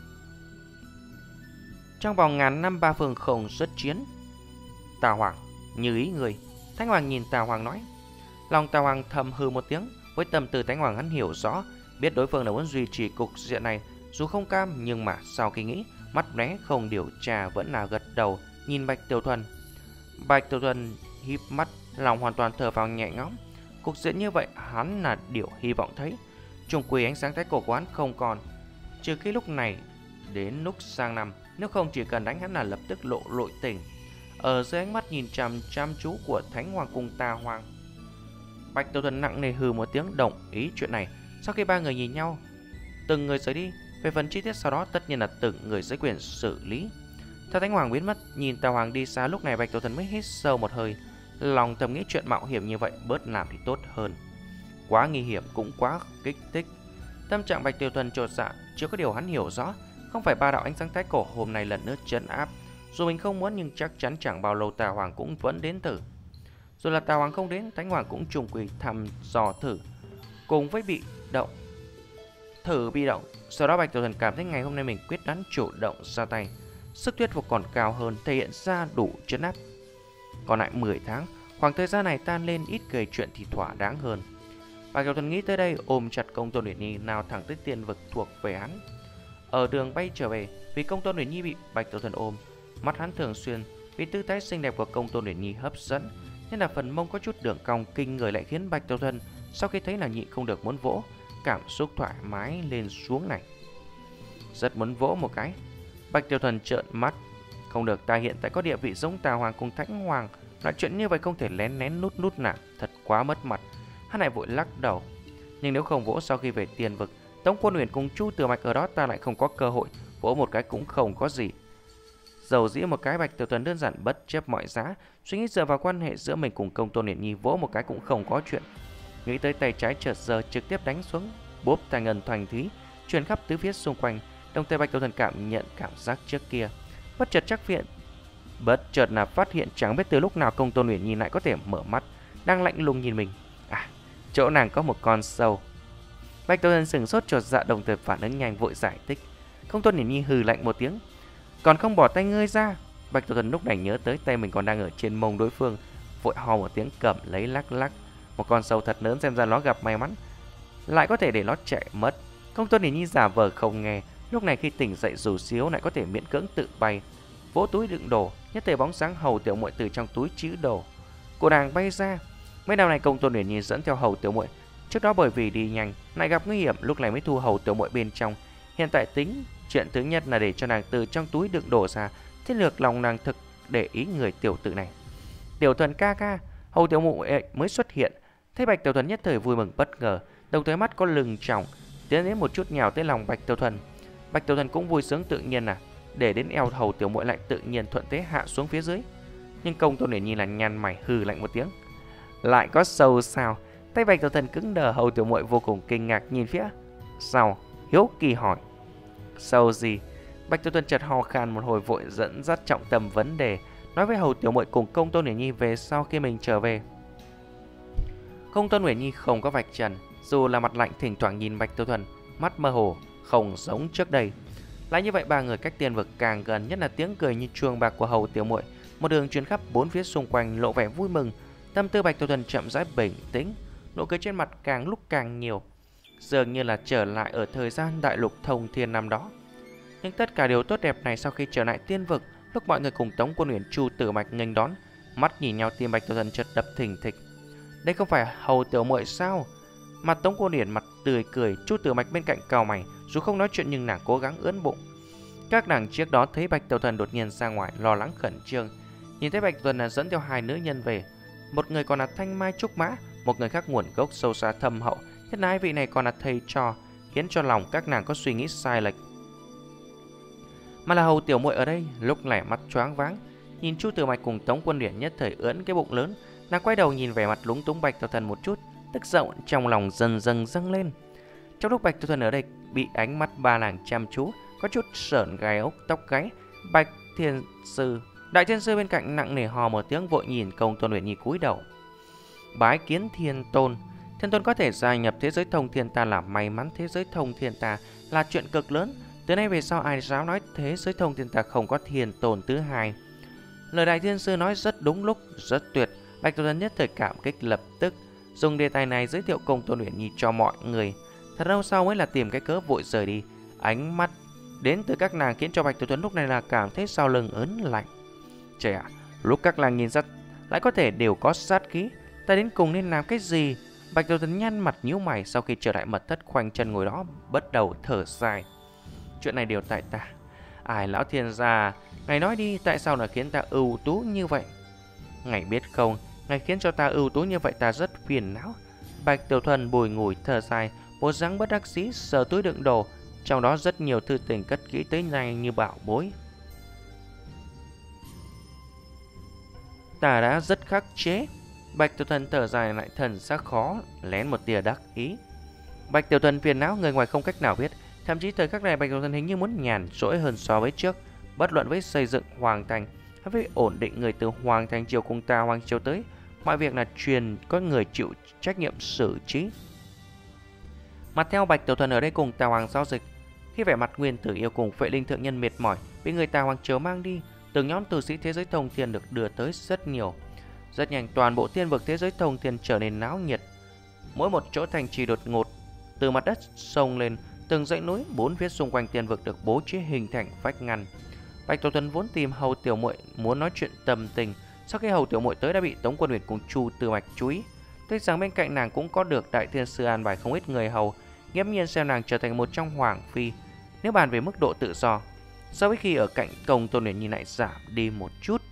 Trong vòng ngàn năm ba phương không xuất chiến." Tà Hoàng: "Như ý người." Thánh Hoàng nhìn Tà Hoàng nói. Lòng Tà Hoàng thầm hư một tiếng. Với tâm tư Thánh Hoàng hắn hiểu rõ, biết đối phương là muốn duy trì cục diện này, dù không cam nhưng mà sau khi nghĩ, mắt né không điều tra, vẫn là gật đầu nhìn Bạch Tiểu Thuần. Bạch Tiểu Thuần híp mắt, lòng hoàn toàn thở vào nhẹ nhõm. Cục diện như vậy hắn là điều hy vọng thấy. Chung quy ánh sáng thái cổ của hắn không còn, trừ khi lúc này đến lúc sang năm, nếu không chỉ cần đánh hắn là lập tức lộ lội tình. Ở dưới ánh mắt nhìn chằm chăm chú của Thánh Hoàng cùng Tà Hoàng, Bạch Tiểu Thuần nặng nề hừ một tiếng đồng ý chuyện này. Sau khi ba người nhìn nhau, từng người rời đi. Về phần chi tiết sau đó tất nhiên là từng người dưới quyền xử lý. Theo Thánh Hoàng biến mất, nhìn Tà Hoàng đi xa, lúc này Bạch Tiểu Thuần mới hít sâu một hơi, lòng thầm nghĩ chuyện mạo hiểm như vậy bớt làm thì tốt hơn. Quá nguy hiểm cũng quá kích thích. Tâm trạng Bạch Tiểu Thuần chột dạ, chưa có điều hắn hiểu rõ, không phải ba đạo ánh sáng thái cổ hôm nay lần nữa trấn áp. Dù mình không muốn nhưng chắc chắn chẳng bao lâu Tà Hoàng cũng vẫn đến thử. Dù là Tà Hoàng không đến, Thánh Hoàng cũng trùng quỳ thăm dò thử. Cùng với bị động thử bị động, sau đó Bạch Tiểu Thuần cảm thấy ngày hôm nay mình quyết đoán chủ động ra tay, sức thuyết phục còn cao hơn, thể hiện ra đủ trấn áp. Còn lại mười tháng, khoảng thời gian này tan lên ít gây chuyện thì thỏa đáng hơn. Bạch Tiểu Thuần nghĩ tới đây, ôm chặt Công Tôn Uyển Nhi nào thẳng tới tiên vực thuộc về hắn. Ở đường bay trở về, vì Công Tôn Uyển Nhi bị Bạch Tiểu Thuần ôm, mắt hắn thường xuyên vì tư thái xinh đẹp của Công Tôn Uyển Nhi hấp dẫn, nên là phần mông có chút đường cong kinh người lại khiến Bạch Tiểu Thuần sau khi thấy là nhịn không được muốn vỗ, cảm xúc thoải mái lên xuống này. Rất muốn vỗ một cái. Bạch Tiểu Thuần trợn mắt, không được, ta hiện tại có địa vị giống Tà Hoàng cùng Thánh Hoàng, loại chuyện như vậy không thể lén lén nút nút nào, thật quá mất mặt. Hắn lại vội lắc đầu. Nhưng nếu không vỗ sau khi về tiền vực, Tống Quân Uyển cùng Chu Tử Mạch ở đó ta lại không có cơ hội, vỗ một cái cũng không có gì. Dầu dĩ một cái, Bạch Tiểu Thuần đơn giản bất chấp mọi giá, suy nghĩ dựa vào quan hệ giữa mình cùng Công Tôn Uyển Nhi, vỗ một cái cũng không có chuyện. Nghĩ tới tay trái chợt giơ trực tiếp đánh xuống, bốp tài ngân thoành thúy truyền khắp tứ phía xung quanh. Đồng thời Bạch Tiểu Thuần cảm nhận cảm giác trước kia, bất chợt chắc viện, bất chợt là phát hiện chẳng biết từ lúc nào Công Tôn Uyển Nhi lại có thể mở mắt, đang lạnh lùng nhìn mình. À, chỗ nàng có một con sâu. Bạch Tiểu Thuần sửng sốt chột dạ, đồng thời phản ứng nhanh vội giải thích. Công Tôn Uyển Nhi hừ lạnh một tiếng, còn không bỏ tay ngươi ra. Bạch Tiểu Thuần lúc này nhớ tới tay mình còn đang ở trên mông đối phương, vội ho một tiếng cầm lấy lắc lắc. Một con sâu thật lớn, xem ra nó gặp may mắn, lại có thể để nó chạy mất. Công Tôn Uyển Nhi giả vờ không nghe, lúc này khi tỉnh dậy dù xíu lại có thể miễn cưỡng tự bay, vỗ túi đựng đồ, nhất thời bóng sáng Hầu Tiểu Muội từ trong túi trữ đồ của nàng bay ra. Mấy đào này Công Tôn Uyển Nhi dẫn theo Hầu Tiểu Muội, trước đó bởi vì đi nhanh lại gặp nguy hiểm, lúc này mới thu Hầu Tiểu Muội bên trong. Hiện tại tính chuyện thứ nhất là để cho nàng từ trong túi đựng đồ ra, thế lược lòng nàng thực để ý người tiểu tử này. Tiểu Thuần ca ca, Hầu Tiểu Muội mới xuất hiện. Thấy Bạch Tiểu Thuần nhất thời vui mừng bất ngờ, đồng thời mắt có lừng tròng, tiến đến một chút nhào tới lòng Bạch Tiểu Thuần. Bạch Tiểu Thuần cũng vui sướng tự nhiên là để đến eo Hầu Tiểu Muội lại tự nhiên thuận thế hạ xuống phía dưới. Nhưng Công Tôn Uyển Nhi là nhăn mày hừ lạnh một tiếng. Lại có sâu sao? Tay Bạch Tiểu Thuần cứng đờ, Hầu Tiểu Muội vô cùng kinh ngạc nhìn phía sau, hiếu kỳ hỏi: sâu gì? Bạch Tiểu Thuần chợt ho khan một hồi, vội dẫn dắt trọng tâm vấn đề, nói với Hầu Tiểu Muội cùng Công Tôn Uyển Nhi về sau khi mình trở về. Công Tôn Uyển Nhi không có vạch trần, dù là mặt lạnh, thỉnh thoảng nhìn Bạch Tiểu Thuần, mắt mơ hồ, không giống trước đây. Lại như vậy ba người cách tiên vực càng gần, nhất là tiếng cười như chuông bạc của Hầu Tiểu Muội một đường truyền khắp bốn phía xung quanh, lộ vẻ vui mừng. Tâm tư Bạch Tiểu Thuần chậm rãi bình tĩnh, nụ cười trên mặt càng lúc càng nhiều, dường như là trở lại ở thời gian đại lục thông thiên năm đó. Nhưng tất cả điều tốt đẹp này sau khi trở lại tiên vực, lúc mọi người cùng Tống Quân Uyển, Chu Tử Mạch nghênh đón, mắt nhìn nhau, tim Bạch Tiểu Thuần chợt đập thình thịch. Đây không phải Hầu Tiểu Muội sao? Mặt Tống Quân Uyển mặt tươi cười, Chu Tử Mạch bên cạnh cau mày, dù không nói chuyện nhưng nàng cố gắng ưỡn bụng. Các nàng trước đó thấy Bạch Tiểu Thuần đột nhiên ra ngoài, lo lắng khẩn trương. Nhìn thấy Bạch Tiểu Thuần là dẫn theo hai nữ nhân về, một người còn là Thanh Mai Trúc Mã, một người khác nguồn gốc sâu xa thâm hậu, nhất là hai vị này còn là thầy trò, khiến cho lòng các nàng có suy nghĩ sai lệch. Mà là Hầu Tiểu Muội ở đây lúc này mắt choáng váng, nhìn Chu Tử Mạch cùng Tống Quân Uyển nhất thời ưỡn cái bụng lớn, nàng quay đầu nhìn vẻ mặt lúng túng Bạch Tiểu Thuần một chút, tức giận trong lòng dần dần dâng lên. Trong lúc Bạch Tiểu Thuần ở đây bị ánh mắt ba nàng chăm chú, có chút sởn gai ốc tóc gáy. Bạch Thiên Sư, Đại Thiên Sư bên cạnh nặng nề hò một tiếng, vội nhìn Công Tôn Uyển Nhi cúi đầu bái kiến Thiên Tôn. Thiên Tôn có thể gia nhập thế giới thông thiên ta là may mắn, thế giới thông thiên ta là chuyện cực lớn. Từ nay về sau ai dám nói thế giới thông thiên ta không có Thiên Tôn thứ hai. Lời Đại Thiên Sư nói rất đúng lúc, rất tuyệt. Bạch Tiểu Thuần nhất thời cảm kích, lập tức dùng đề tài này giới thiệu Công Tôn Uyển Nhi cho mọi người. Thật lâu sau mới là tìm cái cớ vội rời đi. Ánh mắt đến từ các nàng khiến cho Bạch Tiểu Thuần lúc này là cảm thấy sau lưng ớn lạnh. Trời ạ, lúc các nàng nhìn ra lại có thể đều có sát khí, ta đến cùng nên làm cái gì? Bạch Tiểu Thuần nhăn mặt nhíu mày, sau khi trở lại mật thất khoanh chân ngồi đó, bắt đầu thở dài. Chuyện này đều tại ta. Ai lão thiên gia, ngài nói đi, tại sao lại khiến ta ưu tú như vậy? Ngài biết không, ngài khiến cho ta ưu tú như vậy, ta rất phiền não. Bạch Tiểu Thuần bùi ngùi thở dài, bộ dáng bất đắc dĩ sờ túi đựng đồ, trong đó rất nhiều thư tình cất kỹ tới nay như bảo bối. Ta đã rất khắc chế. Bạch Tiểu Thuần thở dài lại thần sắc khó, lén một tia đắc ý. Bạch Tiểu Thuần phiền não, người ngoài không cách nào biết. Thậm chí thời khắc này Bạch Tiểu Thuần hình như muốn nhàn rỗi hơn so với trước. Bất luận với xây dựng Hoàng Thành hay với ổn định người từ Hoàng Thành Triều cùng ta Hoàng Triều tới, mọi việc là truyền có người chịu trách nhiệm xử trí. Mặt theo Bạch Tiểu Thuần ở đây cùng Tà Hoàng giao dịch, khi vẻ mặt Nguyên Tử Yêu cùng Phệ Linh Thượng Nhân mệt mỏi bị người Tà Hoàng Triều mang đi, từng nhóm tu sĩ thế giới thông thiên được đưa tới rất nhiều. Rất nhanh toàn bộ thiên vực thế giới thông thiên trở nên náo nhiệt. Mỗi một chỗ thành trì đột ngột từ mặt đất sông lên, từng dãy núi bốn phía xung quanh thiên vực được bố trí hình thành vách ngăn. Bạch Tiểu Thuần vốn tìm Hầu Tiểu Muội muốn nói chuyện tâm tình, sau khi Hầu Tiểu Muội tới đã bị Tống Quân Huyền cùng Chu Tư Mạch chú ý. Tuy rằng bên cạnh nàng cũng có được Đại Thiên Sư an bài không ít người hầu, nghiễm nhiên xem nàng trở thành một trong hoàng phi. Nếu bàn về mức độ tự do, so với khi ở cạnh Công Tôn Huyền Nhi lại giảm đi một chút.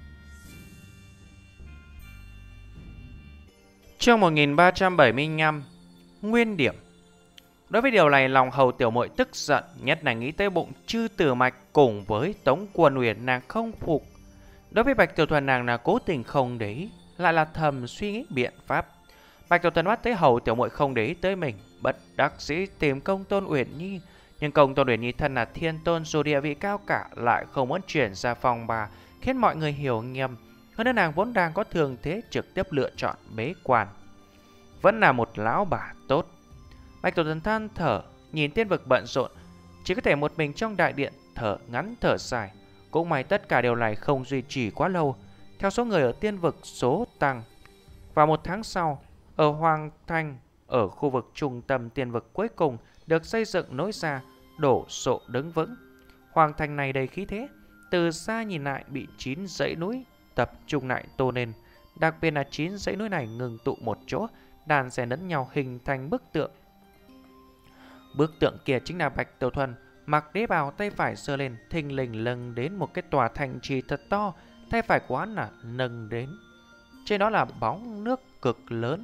Chương một nghìn ba trăm bảy mươi lăm, Nguyên điểm. Đối với điều này, lòng Hầu Tiểu Muội tức giận, nhất là nghĩ tới bụng Chư Tử Mạch cùng với Tống Quân Huyền, nàng không phục. Đối với Bạch Tiểu Thuần, nàng là cố tình không để ý, lại là thầm suy nghĩ biện pháp. Bạch Tiểu Thuần bắt thấy Hầu Tiểu Muội không để ý tới mình, bất đắc dĩ tìm Công Tôn Uyển Nhi. Nhưng Công Tôn Uyển Nhi thân là thiên tôn, dù địa vị cao cả lại không muốn chuyển ra phòng bà, khiến mọi người hiểu nhầm. Hơn nữa nàng vốn đang có thường thế, trực tiếp lựa chọn bế quan. Vẫn là một lão bà tốt. Bạch Tiểu Thuần than thở, nhìn tiên vực bận rộn, chỉ có thể một mình trong đại điện thở ngắn thở dài. Cũng may tất cả điều này không duy trì quá lâu. Theo số người ở tiên vực số tăng, và một tháng sau, ở Hoàng Thành, ở khu vực trung tâm tiên vực cuối cùng được xây dựng nối ra, đổ sộ đứng vững. Hoàng Thành này đầy khí thế, từ xa nhìn lại bị chín dãy núi tập trung lại tô nên. Đặc biệt là chín dãy núi này ngừng tụ một chỗ, đàn xen lẫn nhau hình thành bức tượng. Bức tượng kia chính là Bạch Tiểu Thuần mặc đế bào, tay phải giơ lên, thình lình lâng đến một cái tòa thành trì thật to, tay phải của hắn là nâng đến. Trên đó là bóng nước cực lớn.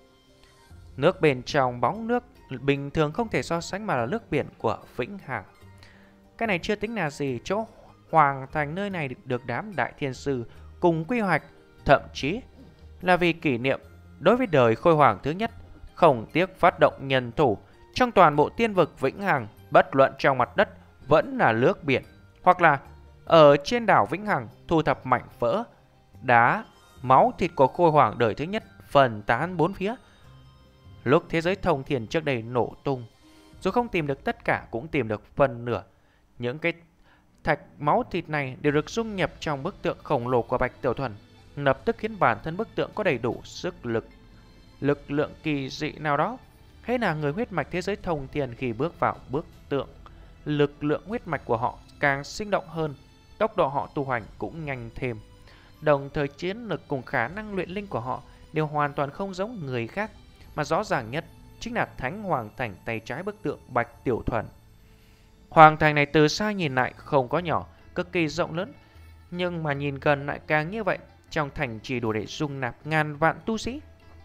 Nước bên trong bóng nước bình thường không thể so sánh mà là nước biển của Vĩnh Hằng. Cái này chưa tính là gì, chỗ Hoàng Thành nơi này được đám Đại Thiên Sư cùng quy hoạch, thậm chí là vì kỷ niệm đối với đời Khôi Hoàng thứ nhất, không tiếc phát động nhân thủ trong toàn bộ tiên vực Vĩnh Hằng, bất luận trong mặt đất vẫn là nước biển, hoặc là ở trên đảo Vĩnh Hằng thu thập mảnh vỡ đá, máu thịt của Khôi Hoàng đời thứ nhất phân tán bốn phía. Lúc thế giới thông thiên trước đây nổ tung, dù không tìm được tất cả cũng tìm được phần nửa. Những cái thạch máu thịt này đều được dung nhập trong bức tượng khổng lồ của Bạch Tiểu Thuần, lập tức khiến bản thân bức tượng có đầy đủ sức lực, lực lượng kỳ dị nào đó. Hay là người huyết mạch thế giới thông thiên khi bước vào bức tượng, lực lượng huyết mạch của họ càng sinh động hơn, tốc độ họ tu hành cũng nhanh thêm. Đồng thời chiến lực cùng khả năng luyện linh của họ đều hoàn toàn không giống người khác, mà rõ ràng nhất chính là Thánh Hoàng Thành tay trái bức tượng Bạch Tiểu Thuần. Hoàng Thành này từ xa nhìn lại không có nhỏ, cực kỳ rộng lớn, nhưng mà nhìn gần lại càng như vậy. Trong thành chỉ đủ để dung nạp ngàn vạn tu sĩ.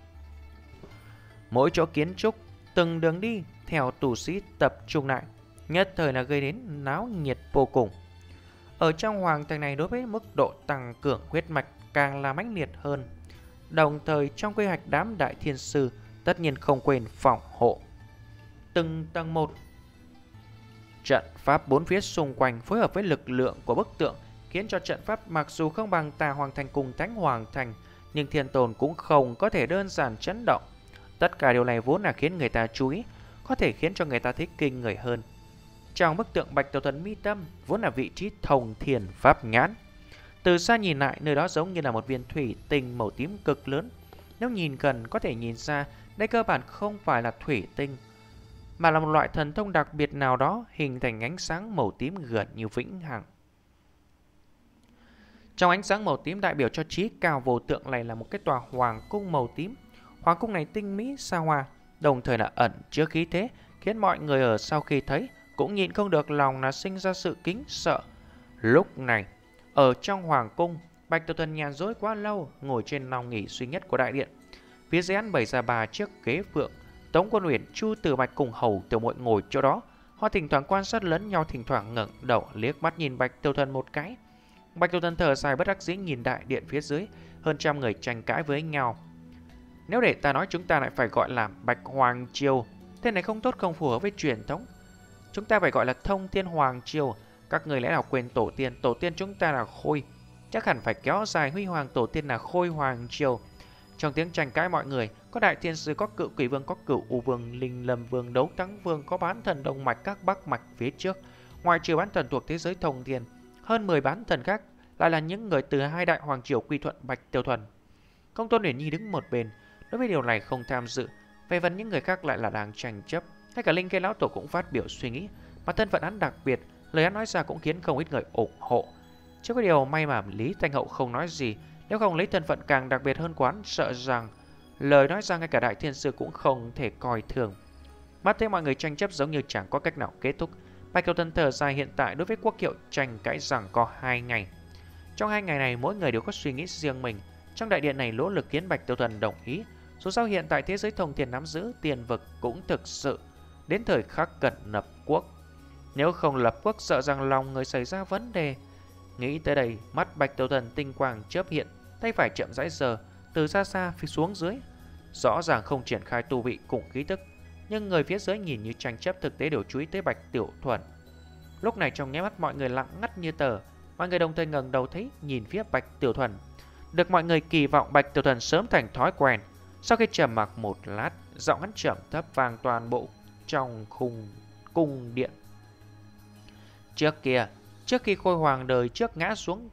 Mỗi chỗ kiến trúc, từng đường đi theo tu sĩ tập trung lại, nhất thời là gây đến náo nhiệt vô cùng. Ở trong Hoàng Thành này, đối với mức độ tăng cường huyết mạch càng là mãnh liệt hơn. Đồng thời trong quy hoạch đám Đại Thiên Sư tất nhiên không quên phòng hộ từng tầng một. Trận pháp bốn phía xung quanh phối hợp với lực lượng của bức tượng, khiến cho trận pháp mặc dù không bằng Tà Hoàng Thành cùng Thánh Hoàng Thành, nhưng thiên tôn cũng không có thể đơn giản chấn động. Tất cả điều này vốn là khiến người ta chú ý, có thể khiến cho người ta thích kinh người hơn. Trong bức tượng Bạch Tiểu Thuần mi tâm vốn là vị trí thông thiên pháp nhãn. Từ xa nhìn lại, nơi đó giống như là một viên thủy tinh màu tím cực lớn. Nếu nhìn gần có thể nhìn ra đây cơ bản không phải là thủy tinh, mà là một loại thần thông đặc biệt nào đó hình thành ánh sáng màu tím gần như vĩnh hằng. Trong ánh sáng màu tím đại biểu cho trí cao vô tượng này là một cái tòa hoàng cung màu tím. Hoàng cung này tinh mỹ xa hoa, đồng thời là ẩn chứa khí thế, khiến mọi người ở sau khi thấy cũng nhịn không được lòng là sinh ra sự kính sợ. Lúc này, ở trong hoàng cung, Bạch Tiểu Thuần nhàn rỗi quá lâu, ngồi trên lòng nghỉ duy nhất của đại điện. Phía dưới hắn bày ra ba chiếc ghế phượng, Tống Quân Uyển, Chu Tử Bạch cùng Hầu Tiểu Muội ngồi chỗ đó. Họ thỉnh thoảng quan sát lẫn nhau, thỉnh thoảng ngẩng đầu liếc mắt nhìn Bạch Tiểu Thuần một cái. Bạch Tiểu Thuần thở dài bất đắc dĩ nhìn đại điện phía dưới, hơn trăm người tranh cãi với nhau. Nếu để ta nói, chúng ta lại phải gọi là Bạch Hoàng Triều. Tên này không tốt, không phù hợp với truyền thống. Chúng ta phải gọi là Thông Thiên Hoàng Triều. Các người lẽ nào quên tổ tiên? Tổ tiên chúng ta là Khôi, chắc hẳn phải kéo dài huy hoàng tổ tiên là Khôi Hoàng Triều. Trong tiếng tranh cãi mọi người, có đại thiên sư, có cựu quỷ vương, có cựu u vương, linh lâm vương, đấu thắng vương, có bán thần đông mạch, các bắc mạch phía trước. Ngoài trừ bán thần thuộc thế giới thông thiên, hơn mười bán thần khác lại là những người từ hai đại hoàng triều quy thuận Bạch Tiểu Thuần. Công Tôn Uyển Nhi đứng một bên, đối với điều này không tham dự. Về phần những người khác lại là đang tranh chấp. Ngay cả Linh Cây lão tổ cũng phát biểu suy nghĩ, mà thân phận hắn đặc biệt, lời hắn nói ra cũng khiến không ít người ủng hộ. Chứ có điều may mà Lý Thanh Hậu không nói gì, nếu không lấy thân phận càng đặc biệt hơn quán, sợ rằng lời nói ra ngay cả đại thiên sư cũng không thể coi thường. Mắt thấy mọi người tranh chấp giống như chẳng có cách nào kết thúc, Bạch Tiểu Thuần thở dài. Hiện tại đối với quốc hiệu tranh cãi rằng có hai ngày. Trong hai ngày này mỗi người đều có suy nghĩ riêng mình. Trong đại điện này nỗ lực khiến Bạch Tiểu Thuần đồng ý. Dù sao hiện tại thế giới thông thiên nắm giữ tiền vực cũng thực sự đến thời khắc cần lập quốc. Nếu không lập quốc sợ rằng lòng người xảy ra vấn đề. Nghĩ tới đây, mắt Bạch Tiểu Thuần tinh quang chớp hiện, tay phải chậm rãi giơ từ xa xa phía xuống dưới. Rõ ràng không triển khai tu vị cùng khí tức, nhưng người phía dưới nhìn như tranh chấp, thực tế đều chú ý tới Bạch Tiểu Thuần. Lúc này trong nháy mắt mọi người lặng ngắt như tờ, mọi người đồng thời ngẩng đầu thấy nhìn phía Bạch Tiểu Thuần. Được mọi người kỳ vọng Bạch Tiểu Thuần sớm thành thói quen. Sau khi trầm mặc một lát, giọng hắn trầm thấp vang toàn bộ trong khung cung điện. Trước kia, trước khi Khôi Hoàng đời trước ngã xuống,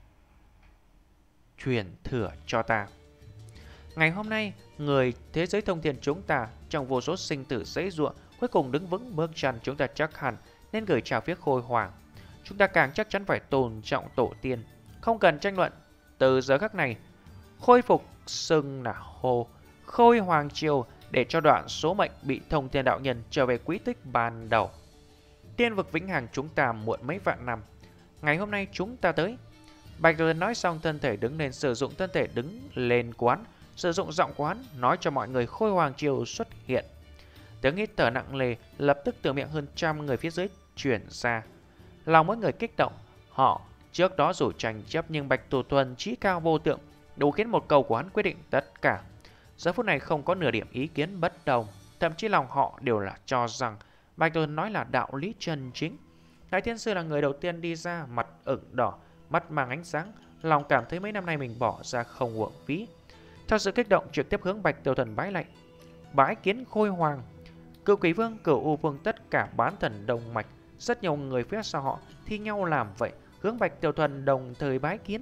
truyền thừa cho ta. Ngày hôm nay, người thế giới thông thiên chúng ta trong vô số sinh tử giãy giụa cuối cùng đứng vững bước chân, chúng ta chắc hẳn nên gửi chào phía Khôi Hoàng. Chúng ta càng chắc chắn phải tôn trọng tổ tiên, không cần tranh luận. Từ giờ khắc này, khôi phục xưng là Hồ Khôi Hoàng Triều, để cho đoạn số mệnh bị thông thiên đạo nhân trở về quỹ tích ban đầu. Tiên vực vĩnh hằng chúng ta muộn mấy vạn năm, ngày hôm nay chúng ta tới. Bạch Tiểu Thuần nói xong thân thể đứng lên, sử dụng thân thể đứng lên quán, sử dụng giọng quán nói cho mọi người Khôi Hoàng Triều xuất hiện. Tiếng hít thở nặng nề lập tức từ miệng hơn trăm người phía dưới truyền ra. Lòng mỗi người kích động, họ trước đó dù tranh chấp nhưng Bạch Tiểu Thuần trí cao vô tượng, đủ khiến một câu của hắn quyết định tất cả. Giờ phút này không có nửa điểm ý kiến bất đồng, thậm chí lòng họ đều là cho rằng Bạch Tiểu Thuần nói là đạo lý chân chính. Đại thiên sư là người đầu tiên đi ra, mặt ửng đỏ, mắt mang ánh sáng, lòng cảm thấy mấy năm nay mình bỏ ra không uổng phí. Theo sự kích động trực tiếp hướng Bạch Tiểu Thuần bái lạy. Bái kiến Khôi Hoàng. Cựu Quỷ Vương, cựu U Vương, tất cả bán thần đồng mạch, rất nhiều người phía sau họ thi nhau làm vậy, hướng Bạch Tiểu Thuần đồng thời bái kiến.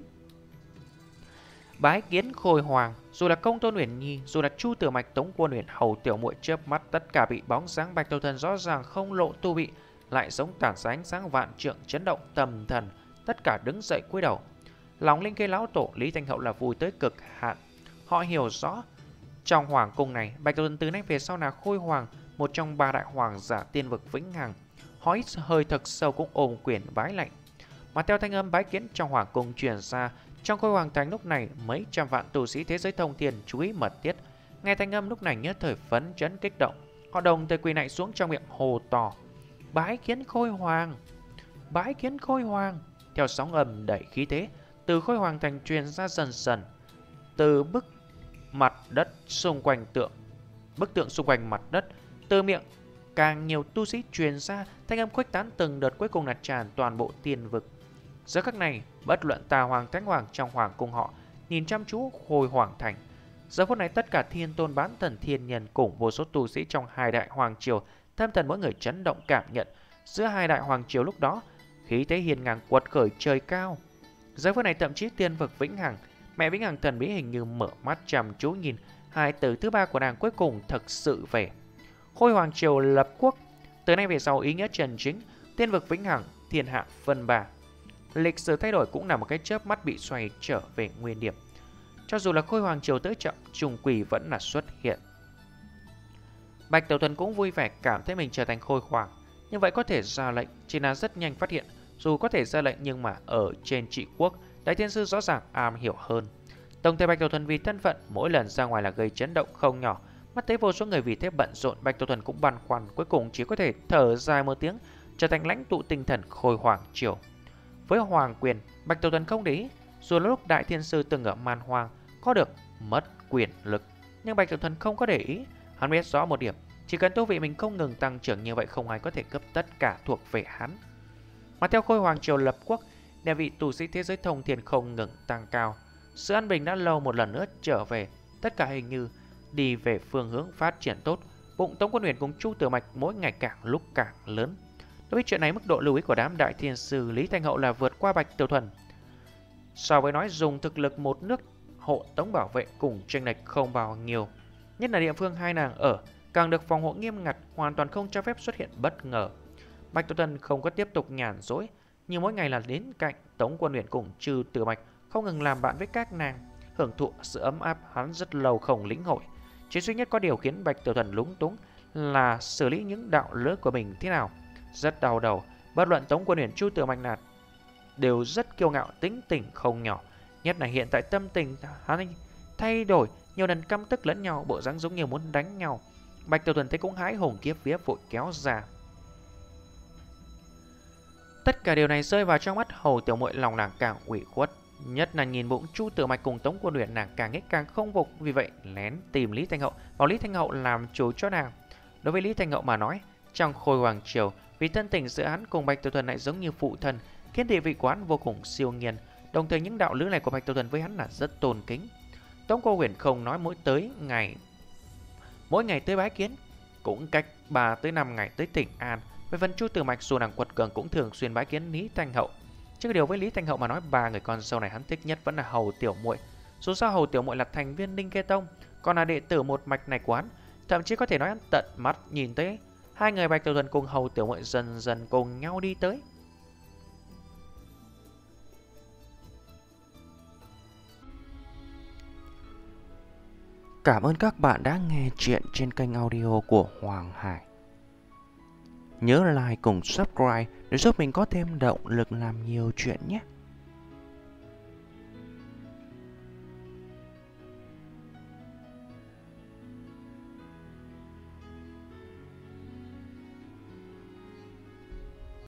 Bái kiến Khôi Hoàng. Dù là Công Tôn Uyển Nhi, dù là Chu Tử Mạch, Tống Quân Uyển, Hầu Tiểu Muội chớp mắt, tất cả bị bóng dáng Bạch Tiểu Thuần rõ ràng không lộ tu vị, lại giống tản ra ánh sáng vạn trượng chấn động tâm thần, tất cả đứng dậy cúi đầu. Lòng Linh Cây lão tổ, Lý Thanh Hậu là vui tới cực hạn. Họ hiểu rõ trong hoàng cung này, Bạch Tiểu Thuần từ nay về sau là Khôi Hoàng, một trong ba đại hoàng giả tiên vực vĩnh hằng. Họ ít hơi thật sâu cũng ôm quyền bái lạy. Mà theo thanh âm bái kiến trong hoàng cung truyền ra, trong Khôi Hoàng thành lúc này mấy trăm vạn tu sĩ thế giới thông thiên chú ý mật thiết. Nghe thanh âm lúc này nhất thời phấn chấn kích động, họ đồng thời quỳ lạy xuống trong miệng hồ to: bái kiến Khôi Hoàng, bái kiến Khôi Hoàng. Theo sóng âm đẩy khí thế từ Khôi Hoàng thành truyền ra dần dần, từ bức mặt đất xung quanh tượng, bức tượng xung quanh mặt đất, từ miệng càng nhiều tu sĩ truyền ra, thanh âm khuếch tán từng đợt, cuối cùng là tràn toàn bộ tiên vực. Giờ khắc này, bất luận Tà Hoàng, Thánh Hoàng trong hoàng cung họ nhìn chăm chú Khôi Hoàng thành. Giờ phút này tất cả thiên tôn, bán thần, thiên nhân cùng vô số tu sĩ trong hai đại hoàng triều, tâm thần mỗi người chấn động cảm nhận giữa hai đại hoàng triều lúc đó khí thế hiên ngang quật khởi trời cao. Giờ phút này thậm chí tiên vực vĩnh hằng, mẹ vĩnh hằng thần bí hình như mở mắt chăm chú nhìn hai từ thứ ba của nàng cuối cùng thực sự về. Khôi Hoàng triều lập quốc, từ nay về sau ý nghĩa chân chính tiên vực vĩnh hằng, thiên hạ phân ba. Lịch sử thay đổi cũng là một cái chớp mắt bị xoay trở về nguyên điểm. Cho dù là Khôi Hoàng Triều tới chậm, trùng quỷ vẫn là xuất hiện. Bạch Tiểu Thuần cũng vui vẻ cảm thấy mình trở thành Khôi Hoàng. Như vậy có thể ra lệnh, chỉ là rất nhanh phát hiện. Dù có thể ra lệnh nhưng mà ở trên trị quốc, Đại Thiên Sư rõ ràng am hiểu hơn. Đồng thời Bạch Tiểu Thuần vì thân phận mỗi lần ra ngoài là gây chấn động không nhỏ. Mắt thấy vô số người vì thế bận rộn, Bạch Tiểu Thuần cũng băn khoăn, cuối cùng chỉ có thể thở dài một tiếng, trở thành lãnh tụ tinh thần Khôi Hoàng Triều. Với hoàng quyền, Bạch Tiểu Thuần không để ý, dù lúc Đại Thiên Sư từng ở Man Hoang có được mất quyền lực, nhưng Bạch Tiểu Thuần không có để ý. Hắn biết rõ một điểm, chỉ cần tu vị mình không ngừng tăng trưởng như vậy, không ai có thể cướp tất cả thuộc về hắn. Mà theo Khôi Hoàng Triều lập quốc, địa vị tu sĩ thế giới thông thiên không ngừng tăng cao. Sự an bình đã lâu một lần nữa trở về, tất cả hình như đi về phương hướng phát triển tốt. Bụng Tống Quân Huyền cùng Chu Tử Mạch mỗi ngày càng lúc càng lớn. Đối với chuyện này, mức độ lưu ý của đám Đại Thiên Sư Lý Thanh Hậu là vượt qua Bạch Tiểu Thuần. So với nói dùng thực lực một nước hộ tống bảo vệ cùng chênh lệch không bao nhiêu, nhất là địa phương hai nàng ở càng được phòng hộ nghiêm ngặt, hoàn toàn không cho phép xuất hiện bất ngờ. Bạch Tiểu Thuần không có tiếp tục nhàn rỗi, nhưng mỗi ngày là đến cạnh Tống Quân Huyền cùng Chu Tử Mạch, không ngừng làm bạn với các nàng, hưởng thụ sự ấm áp hắn rất lâu không lĩnh hội. Chỉ duy nhất có điều khiến Bạch Tiểu Thuần lúng túng là xử lý những đạo lữ của mình thế nào. Rất đau đầu, bất luận Tống Quân Huyền, Chu Tử Mạch nạt đều rất kiêu ngạo, tính tình không nhỏ. Nhất là hiện tại tâm tình hắn thay đổi, nhiều lần căm tức lẫn nhau, bộ dáng giống như muốn đánh nhau. Bạch Tiểu Thuần thấy cũng hãi hùng kiếp vía, vội kéo ra. Tất cả điều này rơi vào trong mắt Hầu tiểu muội, lòng nàng càng ủy khuất, nhất là nhìn bụng Chu Tử Mạch cùng Tống Quân Huyền, nàng càng ngày càng không phục, vì vậy lén tìm Lý Thanh Hậu, bảo Lý Thanh Hậu làm chủ cho nàng. Đối với Lý Thanh Hậu mà nói, trong Khôi Hoàng Triều, vì thân tình giữa hắn cùng Bạch Tiểu Thuần lại giống như phụ thân, khiến địa vị của hắn vô cùng siêu nhiên. Đồng thời những đạo lữ này của Bạch Tiểu Thuần với hắn là rất tôn kính. Tống Cô Huyền không nói mỗi tới ngày mỗi ngày tới bái kiến, cũng cách ba tới năm ngày tới Thịnh An. Về phần Chu Tử Mạch, dù nàng quật cường cũng thường xuyên bái kiến Lý Thanh Hậu. Chứ điều với Lý Thanh Hậu mà nói, ba người con dâu này hắn thích nhất vẫn là Hầu tiểu muội. Dù sao Hầu tiểu muội là thành viên Ninh Kê Tông, còn là đệ tử một mạch này của hắn, thậm chí có thể nói hắn tận mắt nhìn thấy hai người Bạch Tiểu Thuần cùng Hầu tiểu muội dần dần cùng nhau đi tới. Cảm ơn các bạn đã nghe chuyện trên kênh audio của Hoàng Hải. Nhớ like cùng subscribe để giúp mình có thêm động lực làm nhiều chuyện nhé.